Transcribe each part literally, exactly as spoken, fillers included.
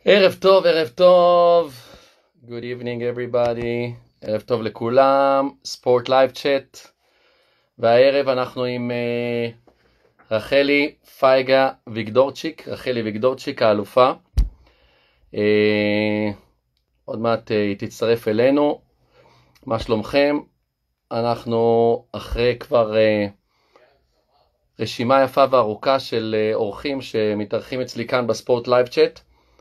ערב טוב, ערב טוב. Good evening everybody. ערב טוב לכולם. ספורט לייב צ'אט. והערב אנחנו עם uh, רחלי פייגה ויגדורצ'יק, רחלי ויגדורצ'יק האלופה. Uh, עוד מעט uh, היא תצטרף אלינו. מה שלומכם? אנחנו אחרי כבר uh, רשימה יפה וארוכה של uh, אורחים שמתארחים אצלי כאן בספורט לייב צ'אט.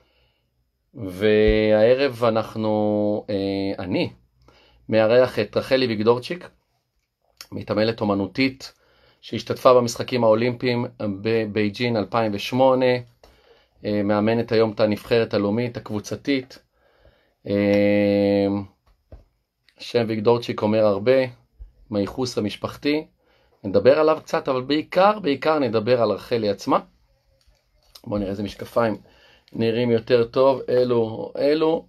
והערב אנחנו, אה, אני, מארח את רחלי ויגדורצ'יק, מתעמלת אומנותית, שהשתתפה במשחקים האולימפיים בבייג'ין אלפיים ושמונה, אה, מאמנת היום את הנבחרת הלאומית, הקבוצתית. אה, שם ויגדורצ'יק אומר הרבה, מהייחוס המשפחתי, נדבר עליו קצת, אבל בעיקר, בעיקר נדבר על רחלי עצמה. בואו נראה איזה משקפיים נראים יותר טוב, אלו, אלו,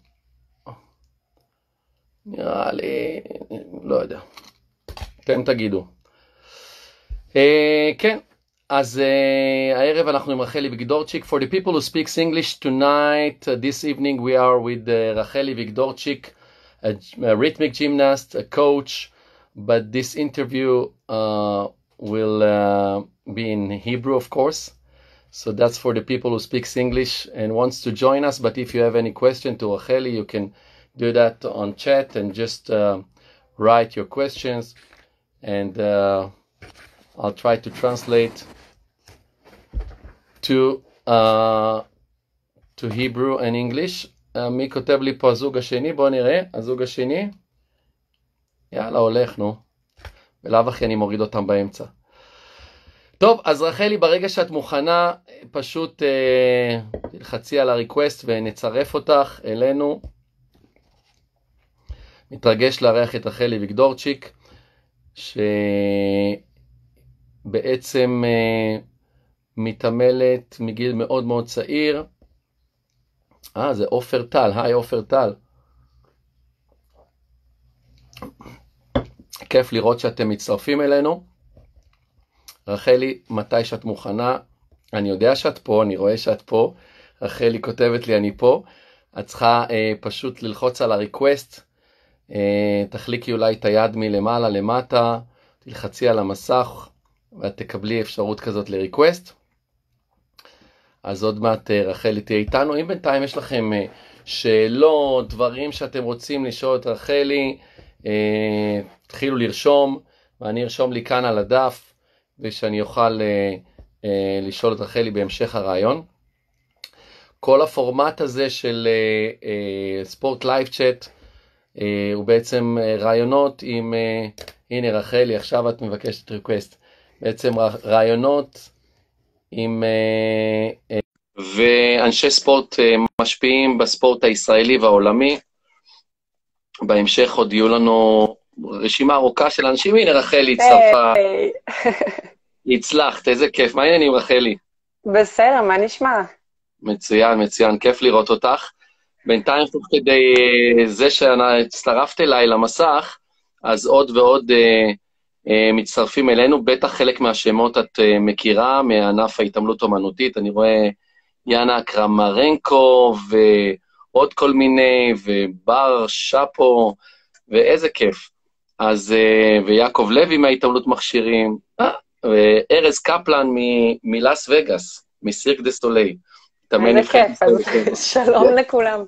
נראה לי, לא יודע, אתם תגידו. Uh, כן, אז uh, הערב אנחנו עם רחלי ויגדורצ'יק. For the people who speaks English tonight, uh, this evening we are with uh, רחלי ויגדורצ'יק, a, a rhythmic gymnast, a coach, but this interview uh, will uh, be in Hebrew, of course. So that's for the people who speaks English and wants to join us. But if you have any question to Racheli, you can do that on chat and just uh, write your questions. And uh, I'll try to translate to uh, to Hebrew and English. Uh, מי כותב לי פה הזוג השני? בוא נראה. הזוג השני. יאללה, הולך, נו. ולאו אחי אני מוריד אותם באמצע. טוב, אז רחלי, ברגע שאת מוכנה, פשוט אה, תלחצי על הריקווסט ונצרף אותך אלינו. מתרגש לארח את רחלי ויגדורצ'יק, שבעצם אה, מתעמלת מגיל מאוד מאוד צעיר. אה, זה עופר טל, היי עופר טל. כיף לראות שאתם מצטרפים אלינו. רחלי, מתי שאת מוכנה, אני יודע שאת פה, אני רואה שאת פה, רחלי כותבת לי אני פה, את צריכה אה, פשוט ללחוץ על הריקווסט, אה, תחליקי אולי את היד מלמעלה למטה, תלחצי על המסך, ואת תקבלי אפשרות כזאת לריקווסט. אז עוד מעט אה, רחלי תהיה איתנו. אם בינתיים יש לכם אה, שאלות, דברים שאתם רוצים לשאול את רחלי, אה, תחילו לרשום, ואני ארשום לי כאן על הדף, ושאני אוכל uh, uh, לשאול את רחלי בהמשך הרעיון. כל הפורמט הזה של uh, uh, ספורט לייב צ'אט, uh, הוא בעצם uh, רעיונות עם, uh, הנה רחלי, עכשיו את מבקשת ריקווסט, בעצם רעיונות עם uh, uh, ואנשי ספורט uh, משפיעים בספורט הישראלי והעולמי. בהמשך עוד יהיו לנו רשימה ארוכה של אנשים. הנה רחלי הצטרפה. הצלחת, איזה כיף. מה העניינים רחלי? בסדר, מה נשמע? מצוין, מצוין, כיף לראות אותך. בינתיים תוך כדי זה שהצטרפת אליי למסך, אז עוד ועוד אה, אה, מצטרפים אלינו. בטח חלק מהשמות את אה, מכירה מענף ההתעמלות אומנותית. אני רואה יאנה קרמרנקו ועוד כל מיני, ובר שפו, ואיזה כיף. אז, uh, ויעקב לוי מההתעמלות מכשירים, אה, וארז קפלן מלאס וגאס, מסירק דה סטולי. איזה כיף, אז שלום לכולם.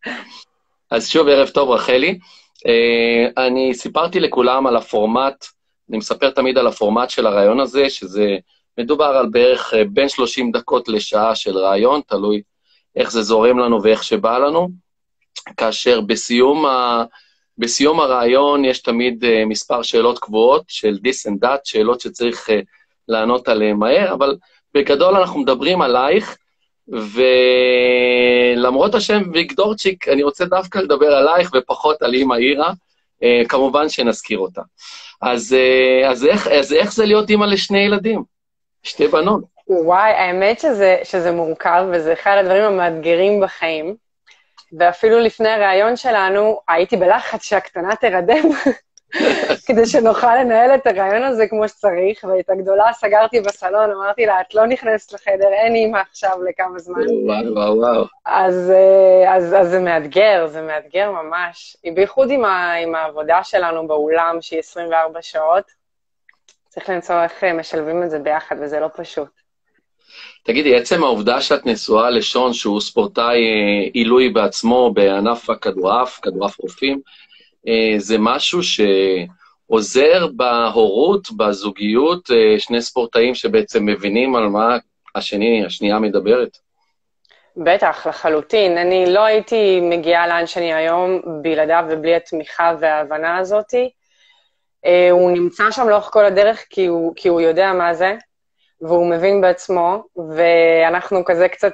אז שוב, ערב טוב רחלי. Uh, אני סיפרתי לכולם על הפורמט, אני מספר תמיד על הפורמט של הרעיון הזה, שזה מדובר על בערך uh, בין שלושים דקות לשעה של רעיון, תלוי איך זה זורם לנו ואיך שבא לנו, כאשר בסיום ה... בסיום הרעיון יש תמיד uh, מספר שאלות קבועות של this and that, שאלות שצריך uh, לענות עליהן מהר, אבל בגדול אנחנו מדברים עלייך, ולמרות השם ויגדורצ'יק, אני רוצה דווקא לדבר עלייך ופחות על אמא אירה, uh, כמובן שנזכיר אותה. אז, uh, אז, איך, אז איך זה להיות אמא לשני ילדים? שתי בנות. וואי, האמת שזה, שזה מורכב, וזה אחד הדברים המאתגרים בחיים. ואפילו לפני הרעיון שלנו, הייתי בלחץ שהקטנה תרדם, כדי שנוכל לנהל את הרעיון הזה כמו שצריך, ואת הגדולה סגרתי בסלון, אמרתי לה, את לא נכנסת לחדר, אין אימא עכשיו לכמה זמן. וואו, וואו, וואו. אז, אז, אז זה מאתגר, זה מאתגר ממש. בייחוד עם, ה, עם העבודה שלנו באולם, שהיא עשרים וארבע שעות, צריך למצוא איך משלבים את זה ביחד, וזה לא פשוט. תגידי, עצם העובדה שאת נשואה לשון, שהוא ספורטאי עילוי בעצמו בענף הכדורעף, כדורעף חופים, זה משהו שעוזר בהורות, בזוגיות, שני ספורטאים שבעצם מבינים על מה השני, השנייה מדברת? בטח, לחלוטין. אני לא הייתי מגיעה לאן שאני היום בלעדיו ובלי התמיכה וההבנה הזאת. הוא נמצא שם לאורך כל הדרך כי הוא, כי הוא יודע מה זה, והוא מבין בעצמו, ואנחנו כזה קצת...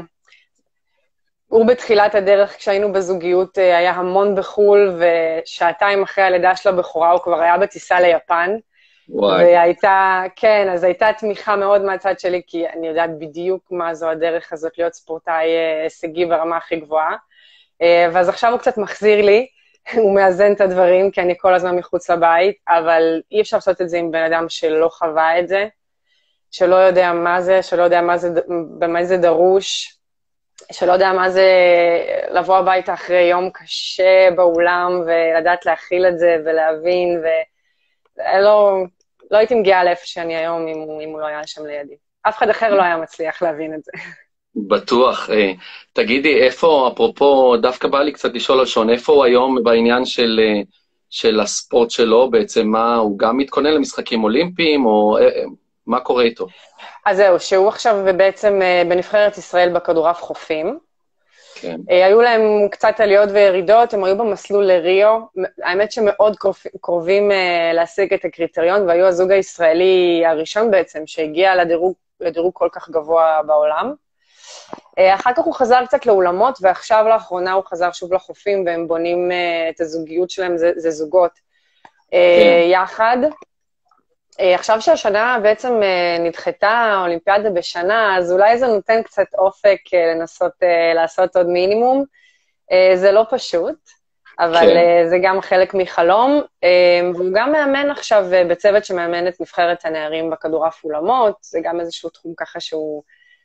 הוא בתחילת הדרך, כשהיינו בזוגיות, היה המון בחול, ושעתיים אחרי הלידה של הבכורה, הוא כבר היה בטיסה ליפן. וואי. והייתה, כן, אז הייתה תמיכה מאוד מהצד שלי, כי אני יודעת בדיוק מה זו הדרך הזאת, להיות ספורטאי הישגי ברמה הכי גבוהה. ואז עכשיו הוא קצת מחזיר לי, הוא מאזן את הדברים, כי אני כל הזמן מחוץ לבית, אבל אי אפשר לעשות את זה עם בן אדם שלא חווה את זה, שלא יודע מה זה, שלא יודע מה זה, במה זה דרוש, שלא יודע מה זה לבוא הביתה אחרי יום קשה באולם, ולדעת להכיל את זה ולהבין, ולא לא הייתי מגיעה לאיפה שאני היום אם הוא, אם הוא לא היה שם לידי. אף אחד אחר לא היה מצליח להבין את זה. בטוח. תגידי, איפה, אפרופו, דווקא בא לי קצת לשאול על שון, איפה הוא היום בעניין של, של הספורט שלו, בעצם מה, הוא גם מתכונן למשחקים אולימפיים, או מה קורה איתו? אז זהו, שהוא עכשיו בעצם בנבחרת ישראל בכדורעף חופים. כן. היו להם קצת עליות וירידות, הם היו במסלול לריו, האמת שמאוד קרובים להשיג את הקריטריון, והיו הזוג הישראלי הראשון בעצם, שהגיע לדירוג, לדירוג כל כך גבוה בעולם. אחר כך הוא חזר קצת לאולמות, ועכשיו לאחרונה הוא חזר שוב לחופים, והם בונים את הזוגיות שלהם, זה, זה זוגות כן. יחד. עכשיו שהשנה בעצם נדחתה האולימפיאדה בשנה, אז אולי זה נותן קצת אופק לנסות לעשות עוד מינימום. זה לא פשוט, אבל כן. זה גם חלק מחלום, והוא גם מאמן עכשיו בצוות שמאמן את נבחרת הנערים בכדורעף אולמות, זה גם איזשהו תחום ככה שהוא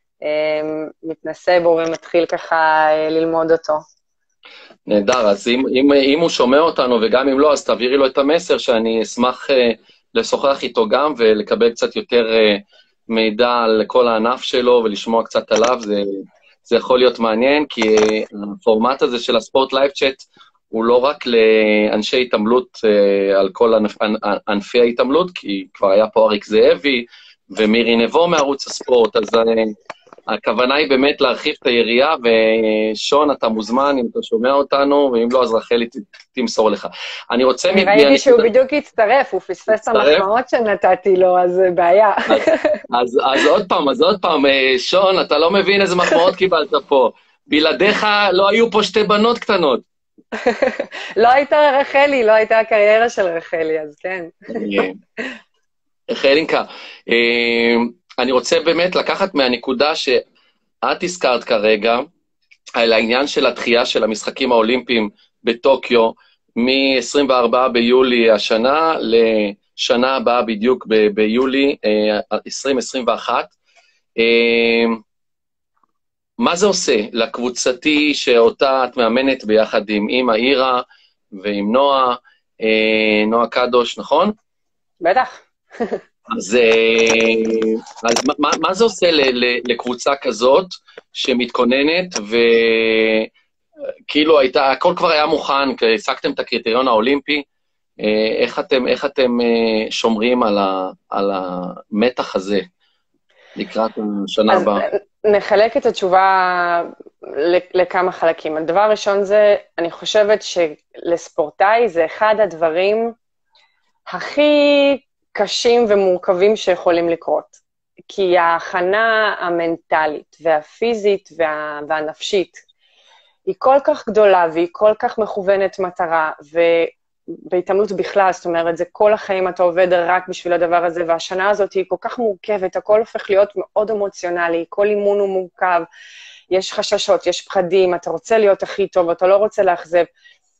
מתנסה בו ומתחיל ככה ללמוד אותו. נהדר, אז אם, אם, אם הוא שומע אותנו וגם אם לא, אז תעבירי לו את המסר שאני אשמח לשוחח איתו גם ולקבל קצת יותר מידע על כל הענף שלו ולשמוע קצת עליו, זה, זה יכול להיות מעניין, כי הפורמט הזה של הספורט לייב צ'אט הוא לא רק לאנשי התעמלות על כל ענפ, ענפי ההתעמלות, כי כבר היה פה אריק זאבי ומירי נבו מערוץ הספורט, אז הכוונה היא באמת להרחיב את היריעה, ושון, אתה מוזמן, אם אתה שומע אותנו, ואם לא, אז רחלי תמסור לך. אני רוצה... אני ראיתי שהוא בדיוק הצטרף, הוא פספס את המחמאות שנתתי לו, אז בעיה. אז עוד פעם, אז עוד פעם, שון, אתה לא מבין איזה מחמאות קיבלת פה. בלעדיך לא היו פה שתי בנות קטנות. לא הייתה רחלי, לא הייתה הקריירה של רחלי, אז כן. רחלינקה, אני רוצה באמת לקחת מהנקודה שאת הזכרת כרגע, על העניין של התחייה של המשחקים האולימפיים בטוקיו, מ-עשרים וארבעה ביולי השנה, לשנה הבאה בדיוק ב- ביולי עשרים עשרים ואחת. מה זה עושה לקבוצתי שאותה את מאמנת ביחד עם אמא אירה ועם נועה, נועה קדוש, נכון? בטח. אז, אז מה, מה זה עושה ל, ל, לקבוצה כזאת שמתכוננת, וכאילו הייתה, הכל כבר היה מוכן, כי השגתם את הקריטריון האולימפי, איך אתם, איך אתם שומרים על, ה, על המתח הזה לקראת השנה הבאה? נחלק את התשובה לכמה חלקים. הדבר הראשון זה, אני חושבת שלספורטאי זה אחד הדברים הכי קשים ומורכבים שיכולים לקרות. כי ההכנה המנטלית והפיזית וה, והנפשית היא כל כך גדולה והיא כל כך מכוונת מטרה, ובהתעמלות בכלל, זאת אומרת, זה כל החיים אתה עובד רק בשביל הדבר הזה, והשנה הזאת היא כל כך מורכבת, הכל הופך להיות מאוד אמוציונלי, כל אימון הוא מורכב, יש חששות, יש פחדים, אתה רוצה להיות הכי טוב, אתה לא רוצה לאכזב,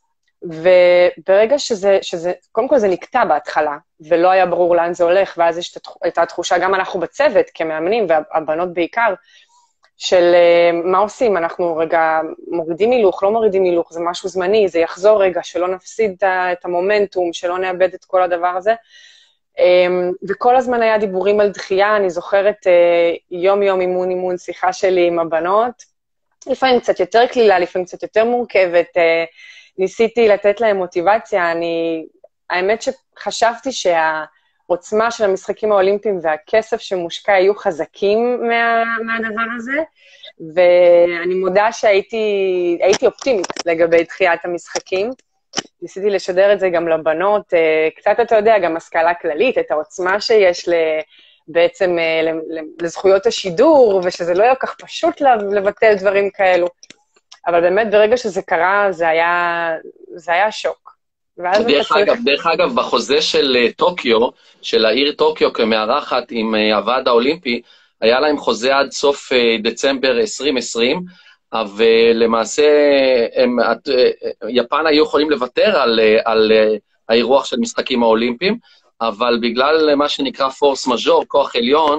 וברגע שזה, שזה, קודם כל זה נקטע בהתחלה, ולא היה ברור לאן זה הולך, ואז יש את התחושה, גם אנחנו בצוות, כמאמנים, והבנות בעיקר, של מה עושים, אנחנו רגע מורידים הילוך, לא מורידים הילוך, זה משהו זמני, זה יחזור רגע, שלא נפסיד את המומנטום, שלא נאבד את כל הדבר הזה, וכל הזמן היה דיבורים על דחייה, אני זוכרת יום-יום אימון אימון שיחה שלי עם הבנות, לפעמים קצת יותר כלילה, לפעמים קצת יותר מורכבת, ניסיתי לתת להם מוטיבציה, אני, האמת שחשבתי שהעוצמה של המשחקים האולימפיים והכסף שמושקע היו חזקים מה, מהדבר הזה, ואני מודה שהייתי הייתי אופטימית לגבי דחיית המשחקים, ניסיתי לשדר את זה גם לבנות, קצת אתה יודע, גם השכלה כללית, את העוצמה שיש ל... בעצם לזכויות השידור, ושזה לא היה כך פשוט לבטל דברים כאלו. אבל באמת ברגע שזה קרה, זה היה, זה היה שוק. דרך אגב, דרך אגב, בחוזה של טוקיו, של העיר טוקיו כמארחת עם הוועד האולימפי, היה להם חוזה עד סוף דצמבר עשרים עשרים, ולמעשה הם, יפן היו יכולים לוותר על, על האירוח של משחקים האולימפיים, אבל בגלל מה שנקרא פורס מז'ור, כוח עליון,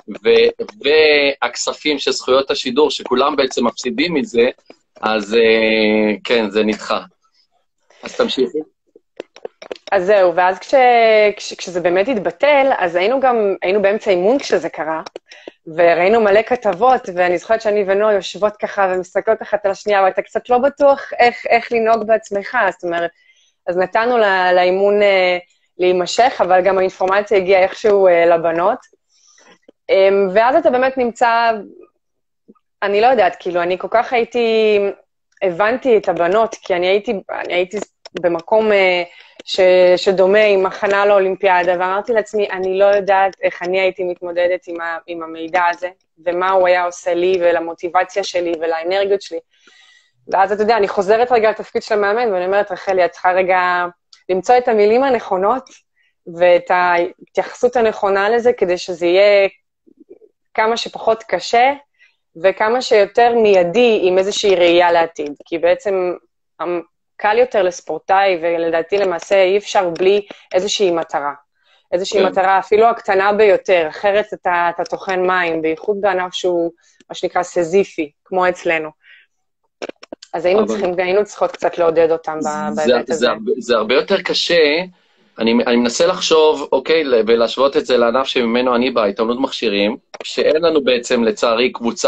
והכספים של זכויות השידור, שכולם בעצם מפסידים מזה, אז כן, זה נדחה. אז תמשיכי. אז זהו, ואז כש, כש, כשזה באמת התבטל, אז היינו גם, היינו באמצע אימון כשזה קרה, וראינו מלא כתבות, ואני זוכרת שאני ונועה יושבות ככה ומסתכלות אחת על השנייה, ואתה קצת לא בטוח איך, איך לנהוג בעצמך, זאת אומרת, אז נתנו לה, לאימון להימשך, אבל גם האינפורמציה הגיעה איכשהו לבנות, ואז אתה באמת נמצא, אני לא יודעת, כאילו, אני כל כך הייתי, הבנתי את הבנות, כי אני הייתי, אני הייתי במקום ש, שדומה עם הכנה לאולימפיאדה, ואמרתי לעצמי, אני לא יודעת איך אני הייתי מתמודדת עם, ה, עם המידע הזה, ומה הוא היה עושה לי ולמוטיבציה שלי ולאנרגיות שלי. ואז אתה יודע, אני חוזרת רגע לתפקיד של המאמן, ואני אומרת, רחלי, את צריכה רגע למצוא את המילים הנכונות, ואת ההתייחסות הנכונה לזה, כדי שזה יהיה כמה שפחות קשה, וכמה שיותר מיידי עם איזושהי ראייה לעתיד. כי בעצם קל יותר לספורטאי, ולדעתי למעשה אי אפשר בלי איזושהי מטרה. איזושהי כן. מטרה, אפילו הקטנה ביותר, אחרת אתה, אתה תוכן מים, בייחוד בענף שהוא, מה שנקרא, סזיפי, כמו אצלנו. אז היינו, אבל... צריכים, היינו צריכות קצת לעודד אותם בהיבט הזה. זה, זה, זה הרבה יותר קשה, אני, אני מנסה לחשוב, אוקיי, ולהשוות את זה לענף שממנו אני בא, התאמנות מכשירים, שאין לנו בעצם, לצערי, קבוצה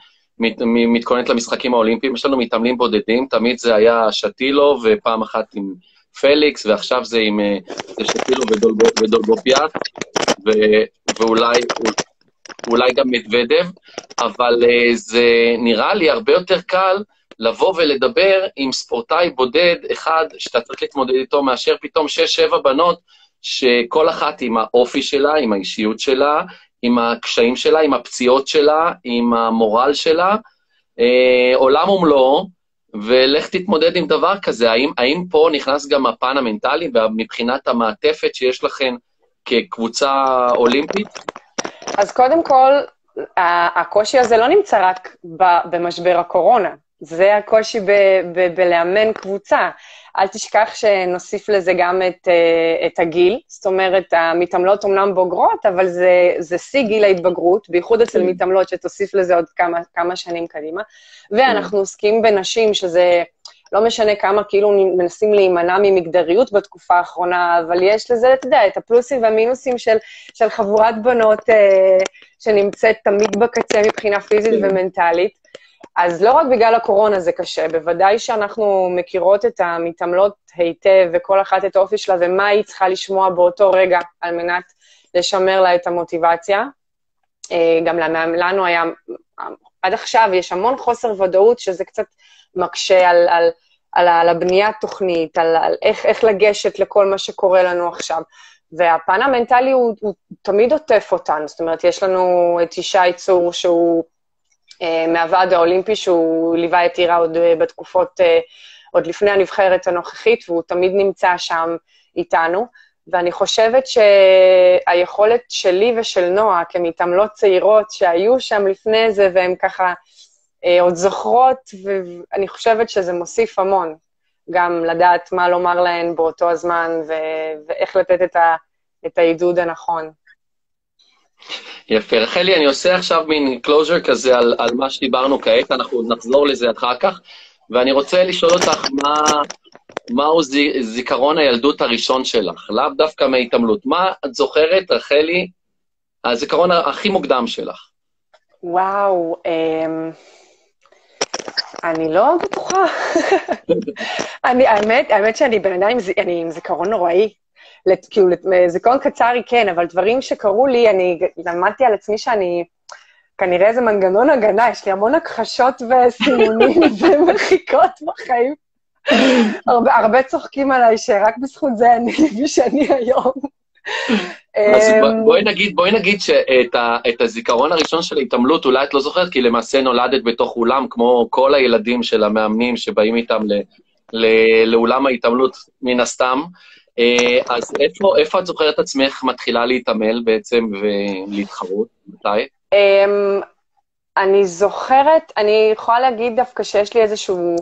שמתכוננת למשחקים האולימפיים, יש לנו מתאמנים בודדים, תמיד זה היה שטילו, ופעם אחת עם פליקס, ועכשיו זה עם זה שטילו ודולגופיאט, ו, ואולי אולי גם מדוודב, אבל זה נראה לי הרבה יותר קל, לבוא ולדבר עם ספורטאי בודד אחד, שאתה צריך להתמודד איתו, מאשר פתאום שש, שבע בנות, שכל אחת עם האופי שלה, עם האישיות שלה, עם הקשיים שלה, עם הפציעות שלה, עם המורל שלה, אה, עולם ומלואו, ולך תתמודד עם דבר כזה. האם, האם פה נכנס גם הפן המנטלי, מבחינת המעטפת שיש לכם כקבוצה אולימפית? אז קודם כל, הקושי הזה לא נמצא רק במשבר הקורונה, זה הקושי בלאמן קבוצה. אל תשכח שנוסיף לזה גם את, את הגיל, זאת אומרת, המתעמלות אומנם בוגרות, אבל זה, זה שיא גיל ההתבגרות, בייחוד אצל מתעמלות שתוסיף לזה עוד כמה, כמה שנים קדימה, ואנחנו עוסקים בנשים שזה לא משנה כמה כאילו מנסים להימנע ממגדריות בתקופה האחרונה, אבל יש לזה, אתה יודע, את הפלוסים והמינוסים של, של חבורת בנות אה, שנמצאת תמיד בקצה מבחינה פיזית ומנטלית, אז לא רק בגלל הקורונה זה קשה, בוודאי שאנחנו מכירות את המתעמלות היטב, וכל אחת את האופי שלה, ומה היא צריכה לשמוע באותו רגע, על מנת לשמר לה את המוטיבציה. גם לנו היה, עד עכשיו יש המון חוסר ודאות, שזה קצת מקשה על, על, על, על הבניית תוכנית, על, על איך, איך לגשת לכל מה שקורה לנו עכשיו. והפן המנטלי הוא, הוא תמיד עוטף אותנו, זאת אומרת, יש לנו את ישי צור שהוא, מהוועד האולימפי, שהוא ליווה את עירה עוד בתקופות, עוד לפני הנבחרת הנוכחית, והוא תמיד נמצא שם איתנו, ואני חושבת שהיכולת שלי ושל נועה, כמתעמלות צעירות שהיו שם לפני זה, והן ככה עוד זוכרות, ואני חושבת שזה מוסיף המון. גם לדעת מה לומר להן באותו הזמן, ו- ואיך לתת את, ה- את העידוד הנכון. יפה, רחלי, אני עושה עכשיו מין קלוז'ר כזה על, על מה שדיברנו כעת, אנחנו נחזור לזה אחר כך, ואני רוצה לשאול אותך מה, מהו זי, זיכרון הילדות הראשון שלך, לאו דווקא מהתעמלות. מה את זוכרת, רחלי, הזיכרון הכי מוקדם שלך? וואו, אמ... אני לא בטוחה. אני, האמת, האמת שאני בן אדם עם, אני עם זיכרון נוראי. כאילו, זיכרון קצר היא כן, אבל דברים שקרו לי, אני למדתי על עצמי שאני, כנראה איזה מנגנון הגנה, יש לי המון הכחשות וסימונים ומחיקות בחיים. הרבה, הרבה צוחקים עליי שרק בזכות זה אני מי שאני היום. אז בואי נגיד, בואי נגיד שאת ה, את הזיכרון הראשון של ההתעמלות, אולי את לא זוכרת, כי למעשה נולדת בתוך אולם, כמו כל הילדים של המאמנים שבאים איתם ל, ל, לאולם ההתעמלות מן הסתם. אז איפה, איפה את זוכרת עצמך מתחילה להתעמל בעצם ולהתחרות? מתי? אני זוכרת, אני יכולה להגיד דווקא שיש לי איזשהו...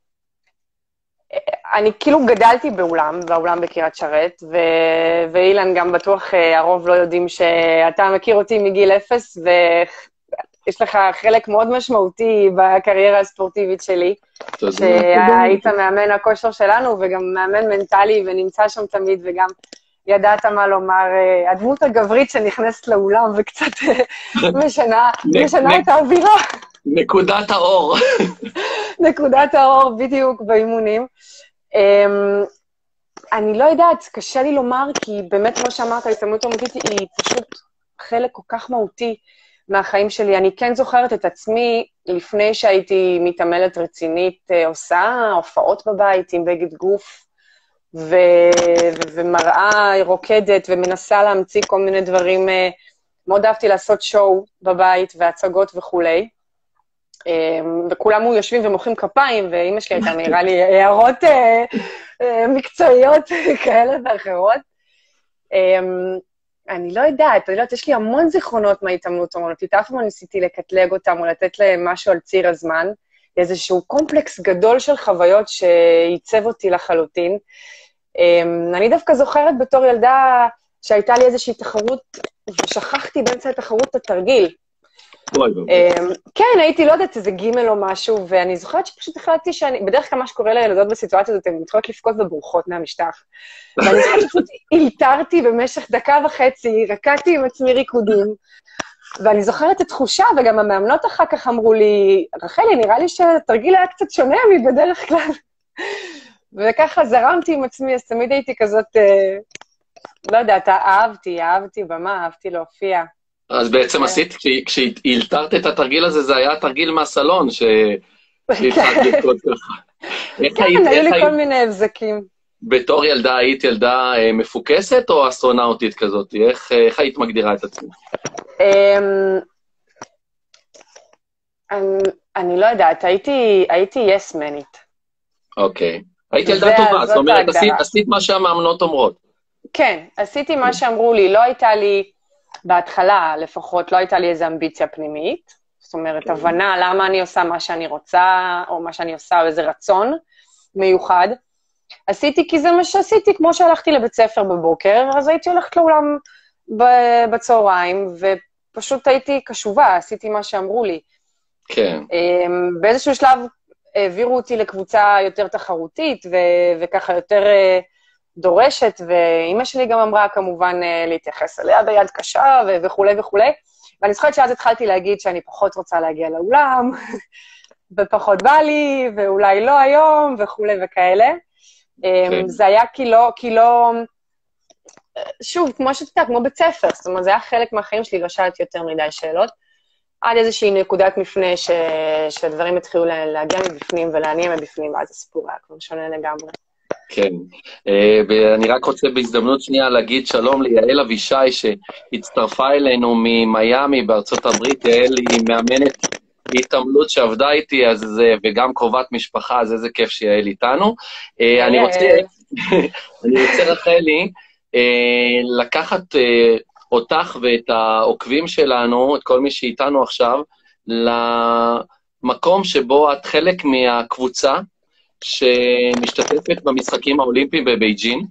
אני כאילו גדלתי באולם, באולם בקירת שרת, ו... ואילן גם בטוח הרוב לא יודעים שאתה מכיר אותי מגיל אפס, ויש לך חלק מאוד משמעותי בקריירה הספורטיבית שלי, שהיית מאמן הכושר שלנו, וגם מאמן מנטלי, ונמצא שם תמיד, וגם ידעת מה לומר, הדמות הגברית שנכנסת לאולם, וקצת משנה, משנה את האווירה. נקודת האור. נקודת האור, בדיוק, באימונים. Um, אני לא יודעת, קשה לי לומר, כי באמת, כמו שאמרת, ההתעמלות האומנותית היא פשוט חלק כל כך מהותי מהחיים שלי. אני כן זוכרת את עצמי, לפני שהייתי מתעמלת רצינית, עושה הופעות בבית עם בגד גוף, ו... ו... ומראה רוקדת, ומנסה להמציא כל מיני דברים. מאוד אהבתי לעשות שואו בבית, והצגות וכולי. וכולם יושבים ומוחאים כפיים, ואמא שלי הייתה נראה לי הערות מקצועיות כאלה ואחרות. אני לא יודעת, אני לא יודעת, יש לי המון זיכרונות מההתעמלות האומנותית, אף פעם ניסיתי לקטלג אותם או לתת להם משהו על ציר הזמן, איזשהו קומפלקס גדול של חוויות שייצב אותי לחלוטין. אני דווקא זוכרת בתור ילדה שהייתה לי איזושהי תחרות, ושכחתי באמצע התחרות את התרגיל. כן, הייתי, לא יודעת, איזה גימל או משהו, ואני זוכרת שפשוט החלטתי שאני, בדרך כלל מה שקורה לילדות בסיטואציה הזאת, הן מתחילות לפקוד בבורחות מהמשטח. ואני זוכרת שפשוט הילתרתי במשך דקה וחצי, רקדתי עם עצמי ריקודים, ואני זוכרת את תחושה, וגם המאמנות אחר כך אמרו לי, רחלי, נראה לי שהתרגיל היה קצת שונה מבדרך כלל. וככה זרמתי עם עצמי, אז תמיד הייתי כזאת, לא יודעת, אהבתי, אהבתי במה, אהבתי להופיע. אז בעצם עשית, כשהילתרת את התרגיל הזה, זה היה תרגיל מהסלון, שהתחלת לקרות ככה. כן, היו לי כל מיני הבזקים. בתור ילדה, היית ילדה מפוקסת או אסטרונאוטית כזאת? איך היית מגדירה את עצמך? אני לא יודעת, הייתי יס-מנית. אוקיי. היית ילדה טובה, זאת אומרת, עשית מה שהמאמנות אומרות. כן, עשיתי מה שאמרו לי, לא הייתה לי... בהתחלה, לפחות, לא הייתה לי איזו אמביציה פנימית, זאת אומרת, הבנה למה אני עושה מה שאני רוצה, או מה שאני עושה, או איזה רצון מיוחד. עשיתי כי זה מה שעשיתי, כמו שהלכתי לבית ספר בבוקר, אז הייתי הולכת לאולם בצהריים, ופשוט הייתי קשובה, עשיתי מה שאמרו לי. כן. באיזשהו שלב העבירו אותי לקבוצה יותר תחרותית, וככה יותר... דורשת, ואימא שלי גם אמרה כמובן להתייחס אליה ביד קשה וכו' וכו'. ואני זוכרת שאז התחלתי להגיד שאני פחות רוצה להגיע לאולם, ופחות בא לי, ואולי לא היום, וכו' וכאלה. Okay. זה היה כי לא, כי לא, שוב, כמו שאתה, כמו בית ספר, זאת אומרת, זה היה חלק מהחיים שלי, לא שאלתי יותר מדי שאלות, עד איזושהי נקודת מפנה ש... שהדברים התחילו להגיע מבפנים ולעניין מבפנים, ואז הסיפור היה כבר שונה לגמרי. כן, ואני רק רוצה בהזדמנות שנייה להגיד שלום ליעל אבישי שהצטרפה אלינו ממיימי בארצות הברית. יעל היא מאמנת התעמלות שעבדה איתי, אז זה, וגם קרובת משפחה, אז איזה כיף שיעל איתנו. אני רוצה, אני רוצה רחלי, לקחת אותך ואת העוקבים שלנו, את כל מי שאיתנו עכשיו, למקום שבו את חלק מהקבוצה, שמשתתפת במשחקים האולימפיים בבייג'ין,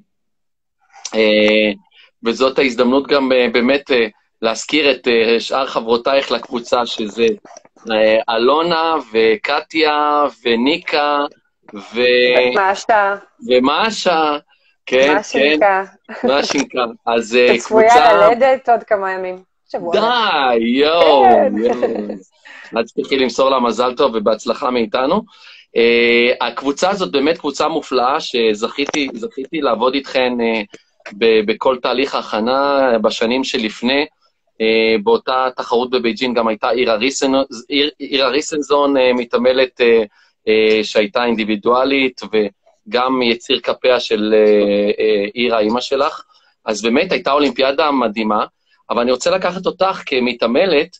וזאת ההזדמנות גם באמת להזכיר את שאר חברותייך לקבוצה, שזה אלונה וקטיה וניקה ו... ומאשה. ומאשה, כן, מאשינקה. כן. מאשינקה. אז צפויה ללדת עוד כמה ימים. שבוע. די, יואו, יואו. אז צריכי למסור לה מזל טוב ובהצלחה מאיתנו. Uh, הקבוצה הזאת באמת קבוצה מופלאה, שזכיתי זכיתי לעבוד איתכן uh, ב- בכל תהליך ההכנה בשנים שלפני. Uh, באותה תחרות בבייג'ין גם הייתה אירה ריסנזון, אירה ריסנזון uh, מתעמלת uh, uh, שהייתה אינדיבידואלית, וגם יציר כפיה של uh, uh, אירה, אמא שלך. אז באמת הייתה אולימפיאדה מדהימה, אבל אני רוצה לקחת אותך כמתעמלת,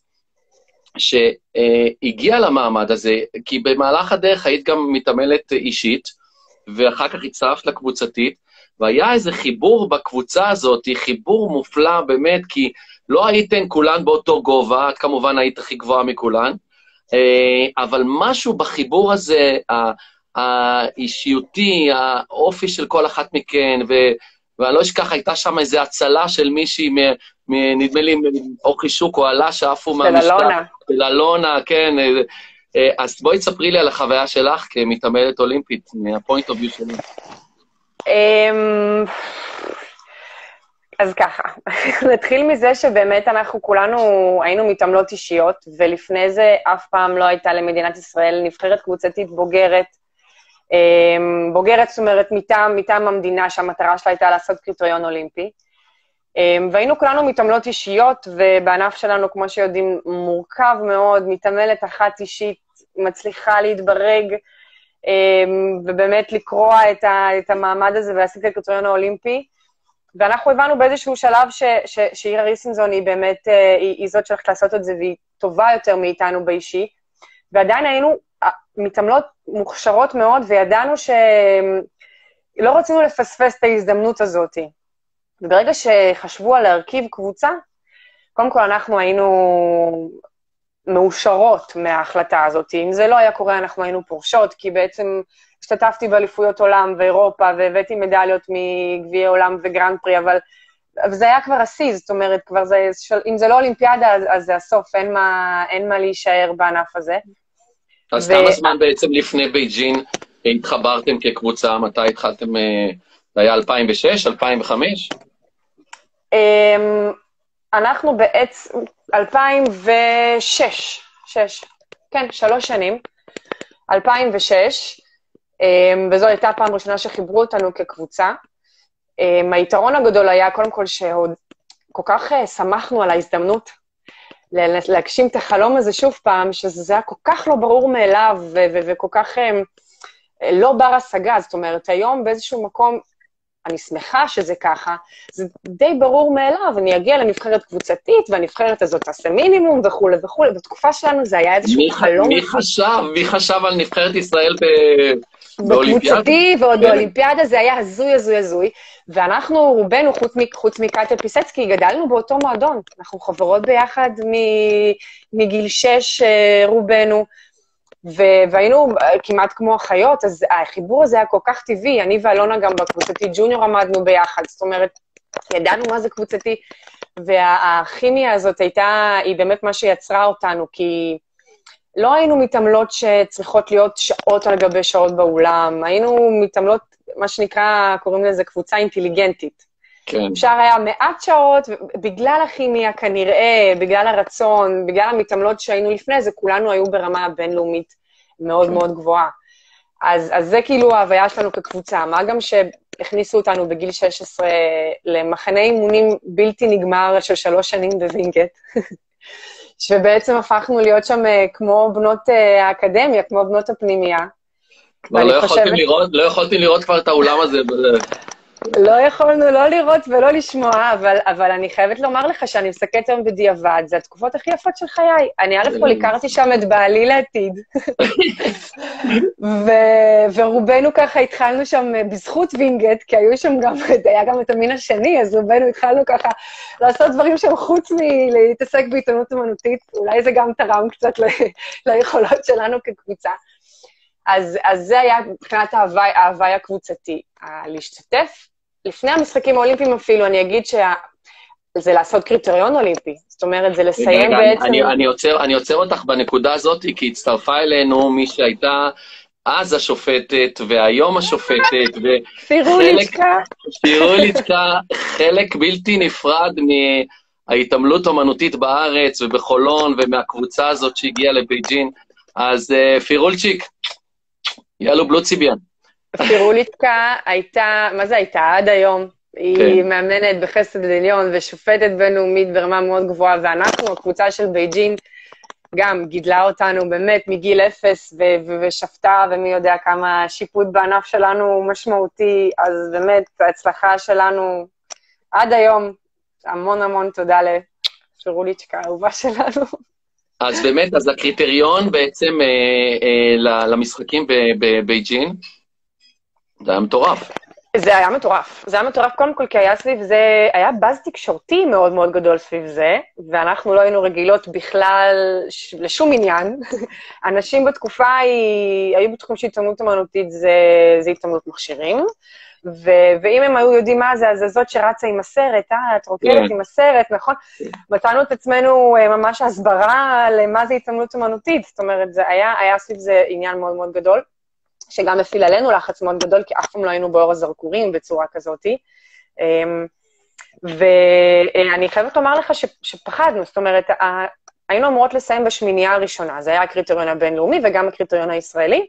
שהגיעה למעמד הזה, כי במהלך הדרך היית גם מתעמלת אישית, ואחר כך הצטרפת לקבוצתית, והיה איזה חיבור בקבוצה הזאת, חיבור מופלא באמת, כי לא הייתן כולן באותו גובה, את כמובן היית הכי גבוהה מכולן, אבל משהו בחיבור הזה, האישיותי, האופי של כל אחת מכן, ואני לא אשכח, הייתה שם איזו הצלה של מישהי, נדמה לי, או חישוק או עלה שעפו מהמשטר. של אלונה. של אלונה, כן. אז בואי תספרי לי על החוויה שלך כמתעמלת אולימפית, מהפוינט אוף ויו שלי. אז ככה, נתחיל מזה שבאמת אנחנו כולנו היינו מתעמלות אישיות, ולפני זה אף פעם לא הייתה למדינת ישראל נבחרת קבוצתית בוגרת, בוגרת זאת אומרת מטעם, מטעם המדינה שהמטרה שלה הייתה לעשות קריטריון אולימפי, והיינו כולנו מתעמלות אישיות, ובענף שלנו, כמו שיודעים, מורכב מאוד, מתעמלת אחת אישית, מצליחה להתברג, ובאמת לקרוע את, ה, את המעמד הזה ולעשות את הקריטריון האולימפי, ואנחנו הבנו באיזשהו שלב ש, ש, שאירה ריסנזון היא באמת, היא, היא זאת שהולכת לעשות את זה, והיא טובה יותר מאיתנו באישי, ועדיין היינו מתעמלות מוכשרות מאוד, וידענו שלא רצינו לפספס את ההזדמנות הזאת. וברגע שחשבו על להרכיב קבוצה, קודם כל אנחנו היינו מאושרות מההחלטה הזאת. אם זה לא היה קורה, אנחנו היינו פורשות, כי בעצם השתתפתי באליפויות עולם ואירופה, והבאתי מדליות מגביעי עולם וגרנד פרי, אבל, אבל זה היה כבר השיא, זאת אומרת, כבר זה, אם זה לא אולימפיאדה, אז, אז זה הסוף, אין מה, אין מה להישאר בענף הזה. אז ו... כמה זמן בעצם לפני בייג'ין התחברתם כקבוצה? מתי התחלתם, זה היה אלפיים ושש, אלפיים וחמש? אנחנו בעצם, אלפיים ושש, שש, כן, שלוש שנים, אלפיים ושש, וזו הייתה פעם ראשונה שחיברו אותנו כקבוצה. היתרון הגדול היה, קודם כל, שעוד כל כך שמחנו על ההזדמנות להגשים את החלום הזה שוב פעם, שזה היה כל כך לא ברור מאליו, וכל כך לא בר השגה. זאת אומרת, היום באיזשהו מקום, אני שמחה שזה ככה, זה די ברור מאליו, אני אגיע לנבחרת קבוצתית, והנבחרת הזאת תעשה מינימום וכו' וכו', בתקופה שלנו זה היה איזשהו חלום. מי חשב? מי חשב על נבחרת ישראל באולימפיאדה? בקבוצתי ועוד באולימפיאדה, זה היה הזוי, הזוי, הזוי, ואנחנו רובנו, חוץ מקטיה פיסצקי, גדלנו באותו מועדון, אנחנו חברות ביחד מגיל שש רובנו, והיינו כמעט כמו אחיות, אז החיבור הזה היה כל כך טבעי, אני ואלונה גם בקבוצתי ג'וניור עמדנו ביחד, זאת אומרת, ידענו מה זה קבוצתי, והכימיה הזאת הייתה, היא באמת מה שיצרה אותנו, כי לא היינו מתעמלות שצריכות להיות שעות על גבי שעות באולם, היינו מתעמלות, מה שנקרא, קוראים לזה קבוצה אינטליגנטית. כן. אפשר היה מעט שעות, בגלל הכימיה כנראה, בגלל הרצון, בגלל המתעמלות שהיינו לפני זה, כולנו היו ברמה בינלאומית מאוד כן. מאוד גבוהה. אז, אז זה כאילו ההוויה שלנו כקבוצה, מה גם שהכניסו אותנו בגיל שש עשרה למחנה אימונים בלתי נגמר של שלוש שנים בווינגייט, שבעצם הפכנו להיות שם כמו בנות האקדמיה, כמו בנות הפנימייה. לא יכולתי לראות, לא יכולתי לראות כבר את האולם הזה. לא יכולנו לא לראות ולא לשמוע, אבל, אבל אני חייבת לומר לך שאני מסתכלת היום בדיעבד, זה התקופות הכי יפות של חיי. אני א' כל הכרתי שם את בעלי לעתיד, ו- ורובנו ככה התחלנו שם בזכות וינגייט, כי היו שם גם, היה גם את המין השני, אז רובנו התחלנו ככה לעשות דברים שם חוץ מלהתעסק בעיתונות אמנותית, אולי זה גם תרם קצת ל- ליכולות שלנו כקבוצה. אז, אז זה היה מבחינת ההוואי, ההוואי הקבוצתי. להשתתף, לפני המשחקים האולימפיים אפילו, אני אגיד שזה לעשות קריטריון אולימפי. זאת אומרת, זה לסיים רגע, בעצם... אני, אני, עוצר, אני עוצר אותך בנקודה הזאת, כי הצטרפה אלינו מי שהייתה אז השופטת, והיום השופטת, פירוליצ'קה. פירוליצ'קה, חלק בלתי נפרד מההתעמלות אומנותית בארץ, ובחולון, ומהקבוצה הזאת שהגיעה לבייג'ין. אז פירולצ'יק, יאלו בלוציביאן. פירוליצ'קה הייתה, מה זה הייתה? עד היום. היא מאמנת בחסד עליון ושופטת בינלאומית ברמה מאוד גבוהה, ואנחנו, הקבוצה של בייג'ין, גם גידלה אותנו באמת מגיל אפס ושפטה, ומי יודע כמה שיפוט בענף שלנו משמעותי, אז באמת ההצלחה שלנו עד היום, המון המון תודה לפירוליצ'קה, האהובה שלנו. אז באמת, אז הקריטריון בעצם אה, אה, למשחקים בבייג'ין, זה היה מטורף. זה היה מטורף, זה היה מטורף קודם כל, כי היה סביב זה, היה באז תקשורתי מאוד מאוד גדול סביב זה, ואנחנו לא היינו רגילות בכלל לשום עניין. אנשים בתקופה היא, היו בתחום של התעמלות אמנותית, זה, זה התעמלות מכשירים, ו, ואם הם היו יודעים מה זה, אז זאת שרצה עם הסרט, אה, את רוקדת עם הסרט, נכון? מצאנו את עצמנו ממש הסברה למה זה התעמלות אמנותית, זאת אומרת, זה היה, היה סביב זה עניין מאוד מאוד גדול, שגם הפעיל עלינו לחץ מאוד גדול, כי אף פעם לא היינו באור הזרקורים בצורה כזאת. ואני חייבת לומר לך שפחדנו, זאת אומרת, היינו אמורות לסיים בשמינייה הראשונה, זה היה הקריטריון הבינלאומי וגם הקריטריון הישראלי,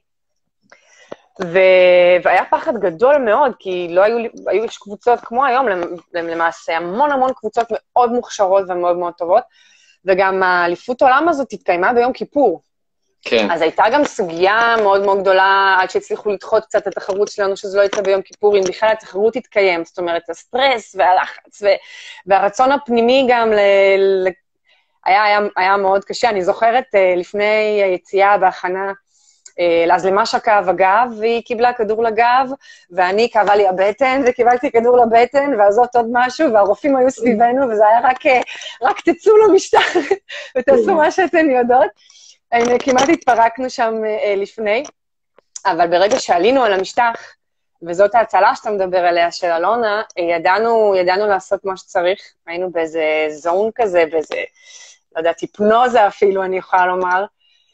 והיה פחד גדול מאוד, כי לא היו, היו קבוצות כמו היום, למעשה, המון המון קבוצות מאוד מוכשרות ומאוד מאוד טובות, וגם האליפות העולם הזאת התקיימה ביום כיפור, כן. אז הייתה גם סוגיה מאוד מאוד גדולה, עד שהצליחו לדחות קצת את התחרות שלנו, שזה לא יצא ביום כיפור, אם בכלל התחרות תתקיים, זאת אומרת, הסטרס והלחץ, והרצון הפנימי גם ל... היה, היה, היה מאוד קשה. אני זוכרת לפני היציאה בהכנה, אז למשה כאב הגב, והיא קיבלה כדור לגב, ואני כאבה לי הבטן, וקיבלתי כדור לבטן, ועזות עוד משהו, והרופאים היו סביבנו, וזה היה רק, רק תצאו למשטח, ותעשו מה שאתן יודעות. כמעט התפרקנו שם לפני, אבל ברגע שעלינו על המשטח, וזאת ההצלה שאתה מדבר עליה של אלונה, ידענו, ידענו לעשות מה שצריך, היינו באיזה זון כזה, באיזה, לא יודעת, היפנוזה אפילו, אני יכולה לומר,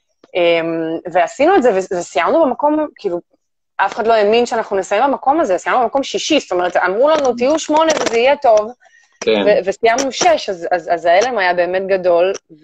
ועשינו את זה, וסיימנו במקום, כאילו, אף אחד לא האמין שאנחנו נסיים במקום הזה, סיימנו במקום שישי, זאת אומרת, אמרו לנו, תהיו שמונה וזה יהיה טוב, כן. וסיימנו שש, אז, אז, אז האלם היה באמת גדול, ו...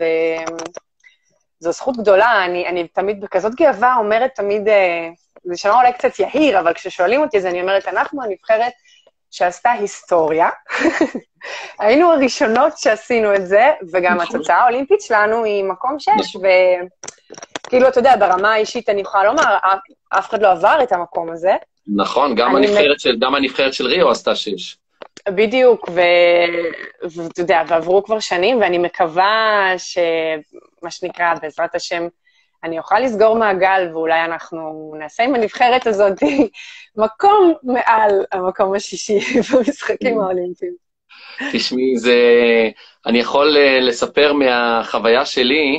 זו זכות גדולה, אני, אני תמיד בכזאת גאווה אומרת תמיד, זה שמה אולי קצת יהיר, אבל כששואלים אותי אז אני אומרת, אנחנו הנבחרת שעשתה היסטוריה, היינו הראשונות שעשינו את זה, וגם התוצאה האולימפית שלנו היא מקום שש, וכאילו, אתה יודע, ברמה האישית אני יכולה לומר, אף אחד לא עבר את המקום הזה. נכון, גם הנבחרת של, גם הנבחרת של ריו עשתה שש. בדיוק, ואתה יודע, ועברו כבר שנים, ואני מקווה שמה שנקרא, בעזרת השם, אני אוכל לסגור מעגל, ואולי אנחנו נעשה עם הנבחרת הזאת מקום מעל המקום השישי במשחקים האולימפיים. תשמעי, זה... אני יכול לספר מהחוויה שלי,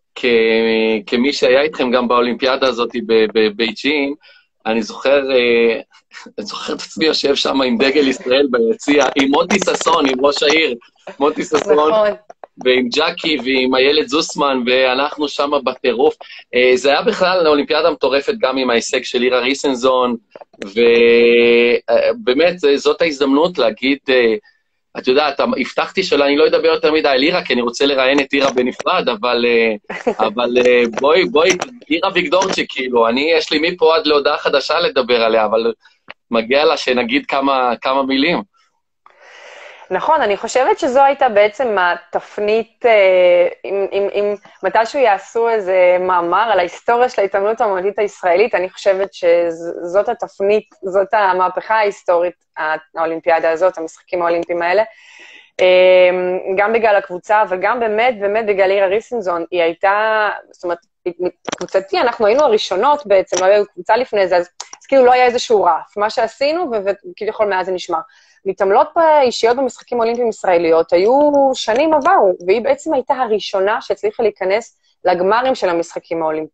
כמי שהיה איתכם גם באולימפיאדה הזאת בבייג'ין, אני זוכר... אני זוכר את עצמי יושב שם עם דגל ישראל ביציע, עם מוטי ססון, עם ראש העיר, מוטי ססון, ועם ג'קי ועם הילד זוסמן, ואנחנו שם בטירוף. זה היה בכלל אולימפיאדה מטורפת גם עם ההישג של אירה ריסנזון, ובאמת זאת ההזדמנות להגיד, את יודעת, הבטחתי שאני לא אדבר יותר מדי על אירה, כי אני רוצה לראיין את אירה בנפרד, אבל, אבל בואי, בואי, אירה ויגדורצ'יק, כאילו, אני, יש לי מפה עד להודעה חדשה לדבר עליה, אבל מגיע לה שנגיד כמה, כמה מילים. נכון, אני חושבת שזו הייתה בעצם התפנית, אם, אם, אם מתישהו יעשו איזה מאמר על ההיסטוריה של ההתעמלות האמנותית הישראלית, אני חושבת שזאת התפנית, זאת המהפכה ההיסטורית, האולימפיאדה הזאת, המשחקים האולימפיים האלה, גם בגלל הקבוצה, אבל גם באמת, באמת בגלל אירה ריסנזון, היא הייתה, זאת אומרת, קבוצתי, אנחנו היינו הראשונות בעצם, לא היו קבוצה לפני זה, אז, אז כאילו לא היה איזשהו רף, מה שעשינו, וכביכול מאז זה נשמע. מתעמלות אישיות במשחקים אולימפיים ישראליות, היו שנים עברו, והיא בעצם הייתה הראשונה שהצליחה להיכנס לגמרים של המשחקים האולימפיים.